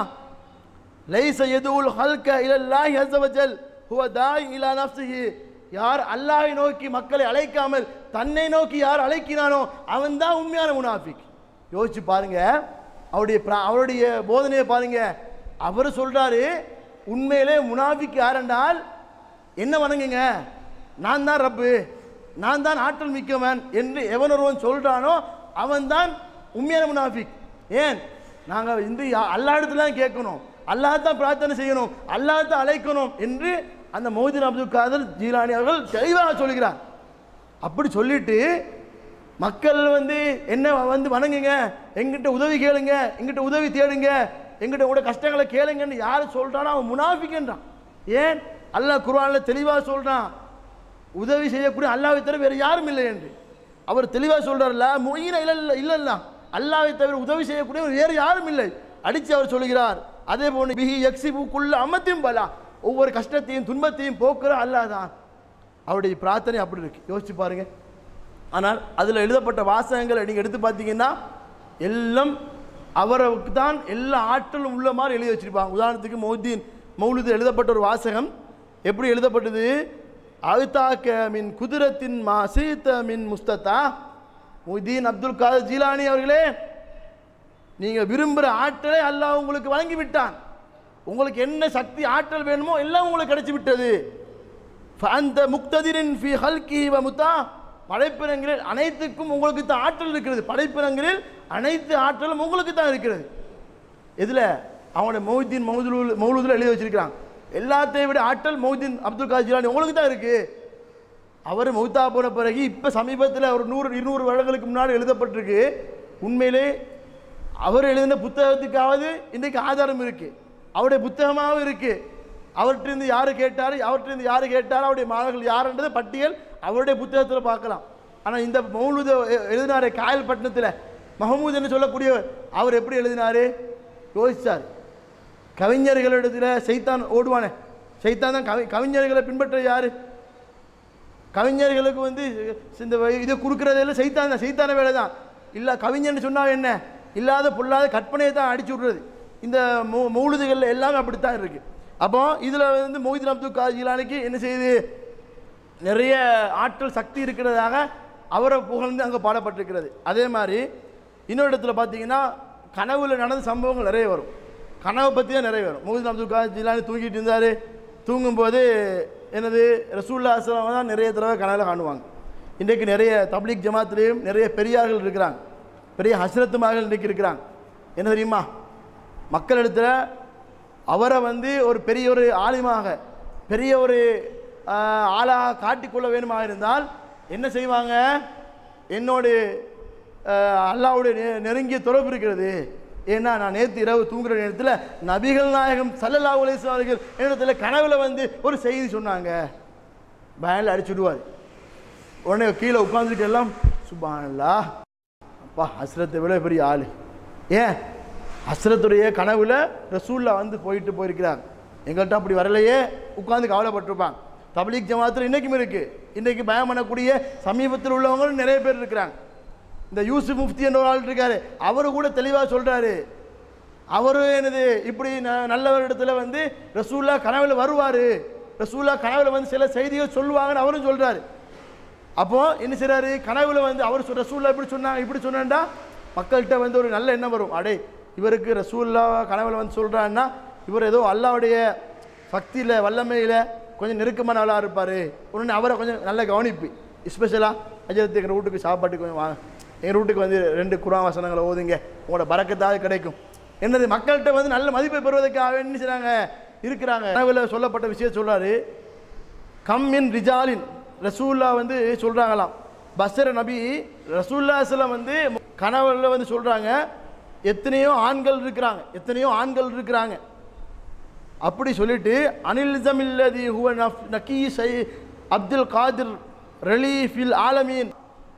லைஸ யதுல் ஹல்க இலல்லாஹி அஸ்ஸ வஜல் ஹுவ தாய் இலா நஃப்ஸிஹி, யார் அல்லாஹ்வை நோக்கி மக்களை அழைக்காமல் தன்னை நோக்கி யார் அழைக்கிறானோ அவன் தான் உண்மையான முனாஃபிக். யோசிச்சு பாருங்க, அவருடைய அவருடைய போதனையை பாருங்க. அவர் சொல்றாரு, உண்மையிலே முனாஃபிக் யார் என்றால் என்ன வணங்குங்க, நான் தான் ரப்பு, நான் தான் ஆற்றல் மிக்கவன் என்று எவன் ஒருவன் சொல்றானோ அவன் தான் உண்மையான முனாஃபிக். ஏன்? நாங்கள் இந்த அல்லாஹ் இடத்துல கேட்கணும், அல்லாஹ் தான் பிரார்த்தனை செய்யணும், அல்லாஹ் தான் அழைக்கணும் என்று அந்த முஹிதீன் அப்துல் காதர் ஜீலானி அவர்கள் தெளிவாக சொல்கிறார். அப்படி சொல்லிட்டு மக்கள் வந்து என்ன வந்து வணங்குங்க, எங்கிட்ட உதவி கேளுங்க, எங்கிட்ட உதவி தேடுங்க, எங்கிட்ட உங்களோட கஷ்டங்களை கேளுங்கன்னு யார் சொல்றானோ அவன் முனாஃபிக்ன்றான். ஏன்? அல்லாஹ் குர்ஆன்ல தெளிவாக சொல்றான், உதவி செய்யக்கூடிய அல்லாஹ்வை தவிர வேறு யாரும் இல்லை என்று அவர் தெளிவாக சொல்றாருல்ல. முஈன இல்ல இல்லல்ல, அல்லாஹ்வை தவிர உதவி செய்யக்கூடிய வேறு யாரும் இல்லை அடித்து அவர் சொல்கிறார். அதே போன்று பிஹி யக்ஸிபுக்குள்ள அமத்தின் பலா, ஒவ்வொரு கஷ்டத்தையும் துன்பத்தையும் போக்குற அல்லாஹ் தான். அவருடைய பிரார்த்தனை அப்படி இருக்கு, யோசிச்சு பாருங்க. ஆனால் அதில் எழுதப்பட்ட வாசகங்களை நீங்கள் எடுத்து பார்த்தீங்கன்னா எல்லாம் அவருக்கு தான் எல்லா ஆற்றலும் உள்ள மாதிரி எழுதி வச்சிருப்பாங்க. உதாரணத்துக்கு முஹிதீன் மௌலிதில் எழுதப்பட்ட ஒரு வாசகம் எப்படி எழுதப்பட்டது? அல்தாக்க மின் குதிரத்தின் மா சீத்த மின் முஸ்ததா. முஹிதீன் அப்துல் காதர் ஜீலானி அவர்களே, நீங்கள் விரும்புகிற ஆற்றலை அல்லாஹ் உங்களுக்கு வழங்கி விட்டான். உங்களுக்கு என்ன சக்தி ஆற்றல் வேணுமோ எல்லாம் உங்களுக்கு கிடைச்சி விட்டது. அந்த முக்ததிரின் ஃபி ஹல்கி வ முத்தா, படைப்பினங்களில் அனைத்துக்கும் உங்களுக்கு தான் ஆற்றல் இருக்கிறது. படைப்பினங்களில் அனைத்து ஆற்றலும் உங்களுக்கு தான் இருக்கிறது. இதில் அவனுடைய முஹிதீன் மௌதுல் மௌலூதில் எழுதி வச்சிருக்கிறான், எல்லாத்தையும் விட ஆற்றல் முஹிதீன் அப்துல் காதர் ஜீலானி உங்களுக்கு தான் இருக்குது. அவர் மௌத்தா போன பிறகு இப்போ சமீபத்தில் ஒரு நூறு இருநூறு வருடங்களுக்கு முன்னாடி எழுதப்பட்டிருக்கு. உண்மையிலே அவர் எழுதின புத்தகத்துக்காவது இன்றைக்கு ஆதாரம் இருக்குது, அவருடைய புத்தகமாகவும் இருக்குது. அவர்கிட்ட யார் கேட்டார், அவர்கிட்ட யார் கேட்டார், அவருடைய மாணவர்கள் யாருன்றது பட்டியல் அவருடைய புத்தகத்தில் பார்க்கலாம். ஆனால் இந்த மௌலூத எழுதினார் காயல்பட்டினத்தில் மஹமூத் என்று சொல்லக்கூடியவர், அவர் எப்படி எழுதினார் யோசித்தார். கவிஞர்களிடத்தில் சைத்தான் ஓடுவானே, சைத்தான் தான் கவி கவிஞர்களை பின்பற்ற யார்? கவிஞர்களுக்கு வந்து இந்த இதை கொடுக்குறதெல்லாம் சைத்தான் தான், சைத்தான வேலை தான். இல்லை கவிஞர்னு சொன்னால் என்ன, இல்லாத பொல்லாத கற்பனையை தான் அடிச்சு விட்றது. இந்த மௌ மௌலுதுகளில் எல்லாமே அப்படித்தான் இருக்குது. அப்போ இதில் வந்து மொய்தீன் அப்துல் காதர் ஜீலானிக்கு என்ன செய்யுது, நிறைய ஆற்றல் சக்தி இருக்கிறதாக அவரை புகழ்ந்து அங்கே பாடப்பட்டிருக்கிறது. அதே மாதிரி இன்னொரு இடத்துல பார்த்தீங்கன்னா கனவுல நடந்த சம்பவங்கள் நிறைய வரும், கனவை பற்றி தான் நிறைய வரும். மொய்தீன் அப்துல் காதர் ஜீலானி தூங்கிட்டு இருந்தார், தூங்கும்போது என்னது ரசூலுல்லாஹி ஸல்லல்லாஹு அலைஹி வஸல்லம் தான் நிறைய தடவை கனவுல காணுவாங்க. இன்றைக்கு நிறைய தப்லீக் ஜமாத்திலையும் நிறைய பெரியார்கள் இருக்கிறாங்க, பெரிய ஹஸ்ரத்துமார்கள் இன்றைக்கு இருக்கிறாங்க. என்ன தெரியுமா, மக்களிடத்தில் அவரை வந்து ஒரு பெரிய ஒரு ஆலிமாக பெரிய ஒரு ஆளாக காட்டிக்கொள்ள வேணுமாக இருந்தால் என்ன செய்வாங்க, என்னோடு அல்லாஹ்வுடைய நெருங்கிய தொடர்பு இருக்கிறது. ஏன்னா நான் நேற்று இரவு தூங்குற நேரத்தில் நபிகள் நாயகம் ஸல்லல்லாஹு அலைஹி வஸல்லம் அவர்கள் என்னிடத்தில் கனவுல வந்து ஒரு செய்தி சொன்னாங்க, பயனில் அடிச்சுடுவார். உடனே கீழே உட்காந்துட்டு எல்லாம் சுப்ஹானல்லாஹ், அப்பா ஹஸ்ரத்தை விட பெரிய ஆள். ஏன் ஹஸ்ரத்துடைய கனவுல ரசூல்லா வந்து போயிட்டு போயிருக்கிறாங்க, எங்கள்கிட்ட அப்படி வரலையே உட்காந்து கவலைப்பட்டிருப்பாங்க. தப்லீக் ஜமாத்தில் இன்றைக்கும் இருக்குது. இன்றைக்கு பயம் பண்ணக்கூடிய சமீபத்தில் உள்ளவங்களும் நிறைய பேர் இருக்கிறாங்க. இந்த யூசுப் முஃப்தி என்ற ஒரு ஆள் இருக்காரு, அவரு கூட தெளிவாக சொல்கிறாரு, அவரு என்னது இப்படி நல்லவரிடத்துல வந்து ரசூல்லா கனவுல வருவார், ரசூல்லா கனவுல வந்து சில செய்திகள் சொல்லுவாங்கன்னு அவரும் சொல்கிறாரு. அப்போ என்ன செய்றாரு, கனவுல வந்து அவர் ரசூல்லா இப்படி சொன்னாங்க இப்படி சொன்னா மக்கள்கிட்ட வந்து ஒரு நல்ல எண்ணம் வரும், அடே இவருக்கு ரசூல்லா கனவுல வந்து சொல்கிறான்னா இவர் ஏதோ அல்லாவுடைய சக்தியில் வல்லமையில் கொஞ்சம் நெருக்கமான ஆளாக இருப்பார். உடனே அவரை கொஞ்சம் நல்ல கவனிப்பு, எஸ்பெஷலாக அஜரத்து எங்கள் வீட்டுக்கு சாப்பாட்டுக்கு கொஞ்சம் வாங்க, எங்கள் வீட்டுக்கு வந்து ரெண்டு குர்ஆன் வசனங்களை ஓதுங்க, உங்களோட பரக்கத்தாக கிடைக்கும். என்னது மக்கள்கிட்ட வந்து நல்ல மதிப்பை பெறுவதற்காக என்ன செய்கிறாங்க இருக்கிறாங்க. கனவுல சொல்லப்பட்ட விஷயம் சொல்கிறாரு, கம்மின் ரிஜாலின் ரசூல்லா வந்து சொல்கிறாங்களாம், பஸ்ர நபி ரசூல்லா ஸல்லல்லாஹு வந்து கனவுல வந்து சொல்கிறாங்க, எத்தனையோ ஆண்கள் இருக்கிறாங்க, எத்தனையோ ஆண்கள் இருக்கிறாங்க. அப்படி சொல்லிட்டு அனில்சமில்லதி ஹுவ நக்கீ சை அப்துல் காதிர் ரலீஃபில் ஆலமீன்,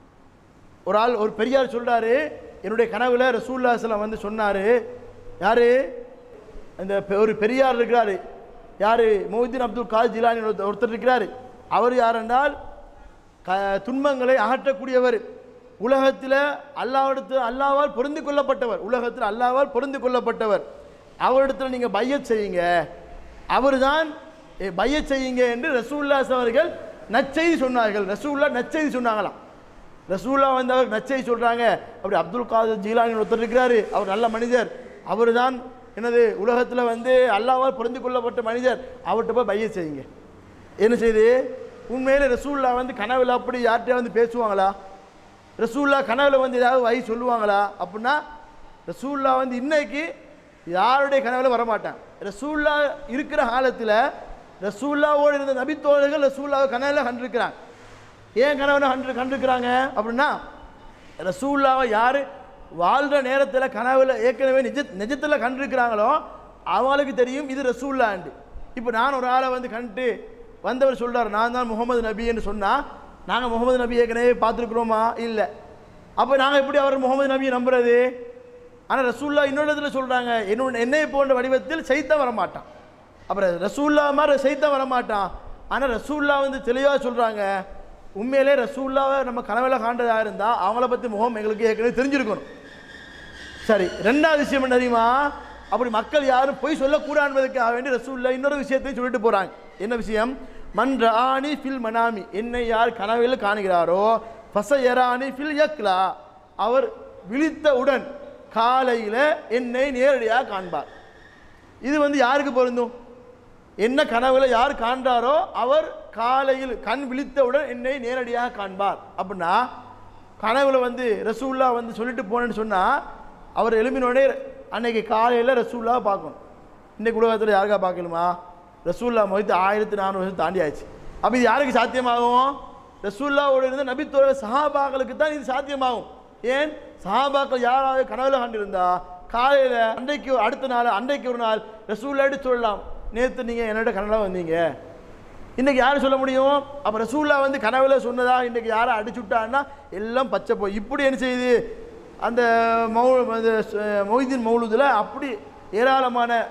ஒரு ஆள் ஒரு பெரியார் சொல்கிறாரு, என்னுடைய கனவுல ரசூலுல்லாஹி ஸல்லல்லாஹு அலைஹி வஸல்லம் வந்து சொன்னார். யார் இந்த ஒரு பெரியார் இருக்கிறாரு, யார் மொய்தீன் அப்துல் காதர் ஜீலானி ஒருத்தர் இருக்கிறார். அவர் யார் என்றால் க துன்பங்களை அகற்றக்கூடியவர், உலகத்தில் அல்லாஹ்விடத்தில் அல்லாஹ்வால் பொருந்து கொள்ளப்பட்டவர், உலகத்தில் அல்லாஹ்வால் பொருந்து கொள்ளப்பட்டவர். அவரிடத்தில் நீங்கள் பையத் செய்யுங்க, அவர் தான் பையத் செய்யுங்க என்று ரசூலுல்லாஹி ஸல்லல்லாஹு அலைஹி வஸல்லம் நற்செய்தி சொன்னார்கள். ரசூலுல்லாஹ் நற்செய்தி சொன்னாங்களாம். ரசூலுல்லாஹ் வந்து அவர் நற்செய்தி சொல்கிறாங்க, அப்படி அப்துல் காதர் ஜீலானி ஒருத்தர் இருக்கிறாரு, அவர் நல்ல மனிதர், அவர் தான் என்னது உலகத்தில் வந்து அல்லாஹ்வால் பொருந்து கொள்ளப்பட்ட மனிதர், அவர்கிட்ட போய் பையத் செய்யுங்க. என்ன செய்து உண்மையிலே ரசூலுல்லாஹ் வந்து கனவுல அப்படி யார்கிட்ட வந்து பேசுவாங்களா, ரசூலுல்லாஹ் கனவுல வந்து ஏதாவது வழி சொல்லுவாங்களா அப்படின்னா ரசூலுல்லாஹ் வந்து இன்னைக்கு யாருடைய கனவுல வரமாட்டான். ரசூலுல்லாஹ் இருக்கிற காலத்தில் ரசூலுல்லாஹோடு இருந்த நபித்தோழர்கள் ரசூலுல்லாஹ் கனவுல கண்டிருக்கிறாங்க. ஏன் கனவுல கண்டு கண்டிருக்கிறாங்க அப்படின்னா ரசூலுல்லாஹ் யார் வாழ்கிற நேரத்தில் கனவுல ஏற்கனவே நிஜ நிஜத்தில் கண்டிருக்கிறாங்களோ அவங்களுக்கு தெரியும் இது ரசூலுல்லாஹ்ண்டு. இப்போ நான் ஒரு ஆளை வந்து கண்டு வந்தவர் சொல்கிறார், நான் தான் முகமது நபி என்று சொன்னால் நாங்கள் முகமது நபி ஏற்கனவே பார்த்துருக்குறோமா? இல்லை. அப்போ நாங்கள் எப்படி அவர் முகமது நபியை நம்புறது? ஆனால் ரசூலுல்லாஹ் இன்னொரு இடத்துல சொல்கிறாங்க, என்னோட என்னை போன்ற வடிவத்தில் சைத்தான் வரமாட்டான். அப்புறம் ரசூலுல்லாஹ் மாதிரி சைத்தான் வரமாட்டான். ஆனால் ரசூலுல்லாஹ் வந்து தெளிவாக சொல்கிறாங்க, உண்மையிலே ரசூலுல்லாஹ்வை நம்ம கனவுல காண்டதாக இருந்தால் அவங்கள பற்றி முகம் எங்களுக்கு ஏற்கனவே தெரிஞ்சிருக்கணும். சரி, ரெண்டாவது விஷயம் என்ன தெரியுமா, அப்படி மக்கள் யாரும் பொய் சொல்லக்கூடாது என்பதற்காக வேண்டி ரசூலுல்லாஹ் இன்னொரு விஷயத்தையும் சொல்லிட்டு போகிறாங்க. என்ன விஷயம்? மன் ரஆனி ஃபில் மனாமி, என்னை யார் கனவில் காணுகிறாரோ, ஃபஸயரானி ஃபில் யக்லா, அவர் விழித்தவுடன் காலையில் என்னை நேரடியாக காண்பார். இது வந்து யாருக்கு பொருந்தும்? என்ன கனவுல யார் காண்றாரோ அவர் காலையில் கண் விழித்தவுடன் என்னை நேரடியாக காண்பார். அப்படின்னா கனவுல வந்து ரசூலுல்லாஹ் வந்து சொல்லிட்டு போனேன்னு சொன்னால் அவர் எழுப்பினோடனே அன்னைக்கு காலையில் ரசூலுல்லாஹ் பார்க்கணும். இன்னைக்கு உலகத்தில் யாருக்கா பார்க்கணுமா? ரசூலுல்லாஹ் மொய்த்து ஆயிரத்தி நானூறு வருஷம் தாண்டி ஆயிடுச்சு. அப்போ இது யாருக்கு சாத்தியமாகும்? ரசூலுல்லாஹோடு இருந்த நபித்தோழர் சஹாபாக்களுக்கு தான் இது சாத்தியமாகும். ஏன்? சஹாபாக்கள் யாராவது கனவுல கண்டிருந்தா காலையில் அன்றைக்கு அடுத்த நாள் அன்றைக்கு ஒரு நாள் ரசூலுல்லாஹ்ட்ட சொல்லலாம், நேற்று நீங்கள் என்னோட கனவுல வந்தீங்க. இன்றைக்கி யார் சொல்ல முடியும்? அப்போ ரசூலுல்லாஹ் வந்து கனவுல சொன்னதா இன்றைக்கி யாரை அடிச்சு விட்டான்னா எல்லாம் பச்சை போய் இப்படி என்ன செய்யுது, அந்த மௌ மொய்தீன் மௌலூதில் அப்படி ஏராளமான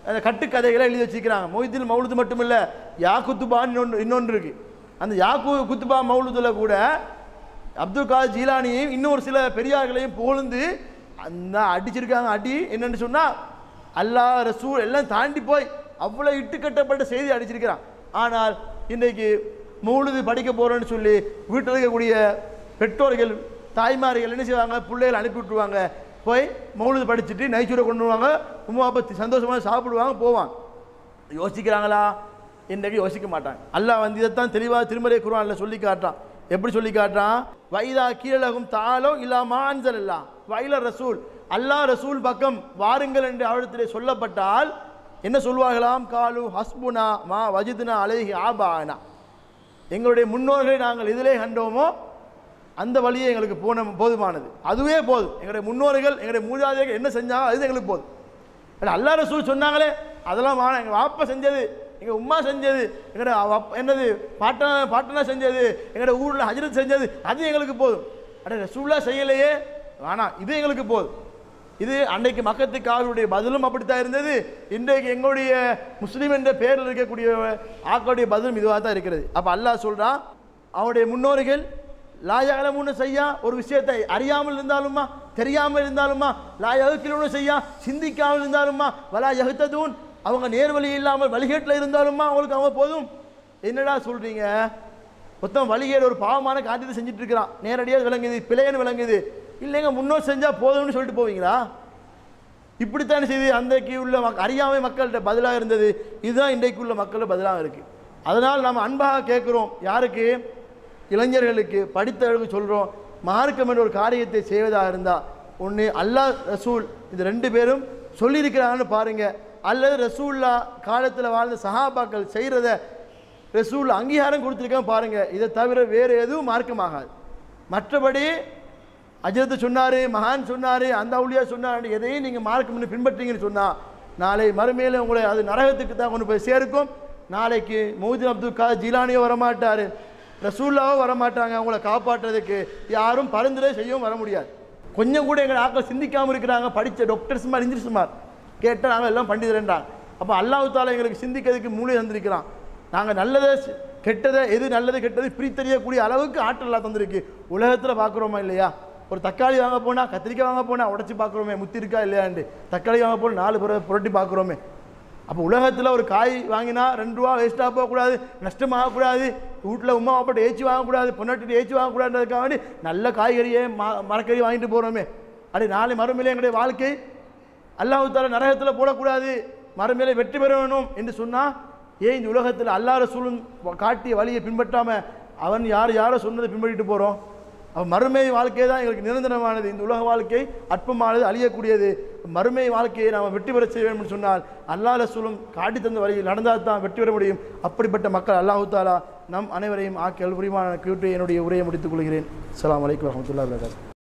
அந்த கட்டுக்கதைகளை எழுதி வச்சுக்கிறாங்க. மொய்தீன் மௌலுது மட்டும் இல்லை, யாக்குத்துபான்னு இன்னொன்று இன்னொன்று இருக்குது. அந்த யாக்கு குத்துபா மௌலுதில் கூட அப்துல் காதர் ஜீலானியையும் இன்னொரு சில பெரியார்களையும் புகழ்ந்து அந்த அடிச்சிருக்காங்க. அடி என்னென்னு சொன்னால் அல்லாஹ் ரசூல் எல்லாம் தாண்டி போய் அவ்வளோ இட்டுக்கட்டப்பட்ட செய்தி அடிச்சிருக்கிறான். ஆனால் இன்றைக்கு மௌலுது படிக்க போகிறோன்னு சொல்லி வீட்டில் இருக்கக்கூடிய பெற்றோர்கள் தாய்மார்கள் என்ன செய்வாங்க, பிள்ளைகள் அனுப்பி விட்டுருவாங்க. போய் மௌலுது படிச்சுட்டு நைச்சூரை கொண்டு வருவாங்க, உமா பற்றி சந்தோஷமாக சாப்பிடுவாங்க, போவாங்க. யோசிக்கிறாங்களா? இன்றைக்கு யோசிக்க மாட்டாங்க. அல்லாஹ் வந்து இதைத்தான் தெளிவாக திருமறை குர்ஆனில் சொல்லி காட்டுறான். எப்படி சொல்லி காட்டுறான்? வைதா கீழகும் தாலோ இல்லா மான்சல் இல்லா வைல ரசூல், அல்லாஹ் ரசூல் பக்கம் வாருங்கள் என்று அவரிடத்திலே சொல்லப்பட்டால் என்ன சொல்வார்களாம்? காலு ஹஸ்புனா மா வஜிதுனா அலைஹி ஆபானா, எங்களுடைய முன்னோர்களை நாங்கள் இதிலே கண்டோமோ அந்த வழியே எங்களுக்கு போன போதுமானது, அதுவே போதும். எங்களுடைய முன்னோர்கள் எங்களுடைய மூதாதையர்கள் என்ன செஞ்சாங்க அது எங்களுக்கு போதும். அல்லாஹ் ரசூல் சொன்னாங்களே அதெல்லாம் வேணாம், எங்கள் வாப்பா செஞ்சது, எங்கள் உம்மா செஞ்சது, எங்களோட என்னது பாட்டனா பாட்டனா செஞ்சது, எங்களோட ஊரில் ஹஜ்ரத் செஞ்சது, அது எங்களுக்கு போதும். அட ரசூல்லா செய்யலையே, வேணாம், இது எங்களுக்கு போதும். இது அன்றைக்கு மக்கத்துக்கு அவருடைய பதிலும் அப்படித்தான் இருந்தது. இன்றைக்கு எங்களுடைய முஸ்லீம் என்ற பெயரில் இருக்கக்கூடிய ஆக்களுடைய பதிலும் இதுவாக தான் இருக்கிறது. அப்போ அல்லாஹ் சொல்கிறான், அவருடைய முன்னோர்கள் லாயகலமுன்னு செய்யா ஒரு விஷயத்தை அறியாமல் இருந்தாலுமா தெரியாமல் இருந்தாலுமா, லாயகிலோன்னு செய்யா சிந்திக்காமல் இருந்தாலுமா, வலா யஹ்ததூன் அவங்க நேர்வழி இல்லாமல் வழிகேட்டில் இருந்தாலுமா அவங்களுக்கு அவங்க போதும். என்னடா சொல்கிறீங்க? மொத்தம் வழிகேடு ஒரு பாவமான காரியத்தை செஞ்சுட்டு இருக்கிறான், நேரடியாக விளங்குது, பிழைன்னு விளங்குது. இல்லைங்க முன்னோர் செஞ்சால் போதும்னு சொல்லிட்டு போவீங்களா? இப்படித்தானே செய்து அன்றைக்கு உள்ள மக் அறியாமை மக்கள்கிட்ட பதிலாக இருந்தது, இதுதான் இன்றைக்கு உள்ள மக்கள் பதிலாக இருக்குது. அதனால் நாம் அன்பாக கேட்குறோம், யாருக்கு? இளைஞர்களுக்கு, படித்தவர்களுக்கு சொல்கிறோம், மார்க்கம் என்ற ஒரு காரியத்தை செய்வதாக இருந்தால் ஒன்று அல்லாஹ் ரசூல் இந்த ரெண்டு பேரும் சொல்லியிருக்கிறாங்கன்னு பாருங்கள், அல்லது ரசூல்லா காலத்தில் வாழ்ந்த சஹாபாக்கள் செய்கிறத ரசூல் அங்கீகாரம் கொடுத்துருக்காங்க பாருங்கள். இதை தவிர வேறு எதுவும் மார்க்கமாகாது. மற்றபடி அஜரத்து சொன்னார், மகான் சொன்னார், அந்த அவுலியா சொன்னார், எதையும் நீங்கள் மார்க்கம் பின்பற்றீங்கன்னு சொன்னால் நாளை மறுமையில் உங்களை அது நரகத்துக்கு தான் கொண்டு போய் சேர்க்கும். நாளைக்கு மொய்தீன் அப்துல் காதர் ஜீலானியோ வரமாட்டார், ரசூல்லாவோ வரமாட்டாங்க. அவங்கள காப்பாற்றுறதுக்கு யாரும் பரிந்துரை செய்யவும் வர முடியாது. கொஞ்சம் கூட எங்கள் ஆக்கள் சிந்திக்காமல் இருக்கிறாங்க. படித்த டாக்டர்ஸ்மார் இன்ஜினியர்ஸ்மார் கேட்டால் நாங்கள் எல்லாம் பண்டிதர்ன்றாங்க. அப்போ அல்லாஹ் தாலா எங்களுக்கு சிந்திக்கிறதுக்கு மூளை தந்திருக்கிறான். நாங்கள் நல்லதை கெட்டதை, எது நல்லது கெட்டது பிரித்தறியக்கூடிய அளவுக்கு ஆற்றலாக தந்திருக்கு. உலகத்தில் பார்க்குறோமா இல்லையா? ஒரு தக்காளி வாங்க போனால், கத்திரிக்காய் வாங்க போனால் உடச்சி பார்க்குறோமே முத்தி இருக்கா இல்லையாண்டு. தக்காளி வாங்க போனால் நாலு புற புரட்டி பார்க்குறோமே. அப்போ உலகத்தில் ஒரு காய் வாங்கினா ரெண்டு ரூபா வேஸ்ட்டாக போகக்கூடாது, நஷ்டமாகக்கூடாது, வீட்டில் உமா அப்பட்டு ஏச்சி வாங்கக்கூடாது, பொண்ணாட்டிட்டு ஏச்சி வாங்கக்கூடாதுன்றதுக்காக வேண்டி நல்ல காய்கறியை ம மரக்கறி வாங்கிட்டு போகிறோமே. அப்படி நாளை மறுமையிலே எங்களுடைய வாழ்க்கை அல்லாஹ் தாலா நரகத்தில் போடக்கூடாது, மறுமையிலே வெற்றி பெற வேணும் என்று சொன்னால் ஏன் இந்த உலகத்தில் அல்லாஹ் ரசூலும் காட்டிய வழியை பின்பற்றாமல் அவன் யார் யாரோ சொன்னதை பின்பற்றிட்டு போகிறோம்? அவன் மறுமை வாழ்க்கை தான் எங்களுக்கு நிரந்தரமானது. இந்த உலக வாழ்க்கை அற்பமானது, அழியக்கூடியது. மறுமை வாழ்க்கையை நாம் வெற்றி பெற செய்ய வேண்டும் சொன்னால் அல்லாஹ் ரசூலும் காட்டி தந்த வழியில் நடந்தால் தான் வெற்றி பெற முடியும். அப்படிப்பட்ட மக்கள் அல்லாஹ் தாலா நம் அனைவரையும் ஆக்கி அல் புரிமான கூட்டி என்னுடைய உரையை முடித்துக் கொள்கிறேன். அஸ்ஸலாமு அலைக்கும் வரஹ்மத்துல்லாஹி வபரகாத்துஹு.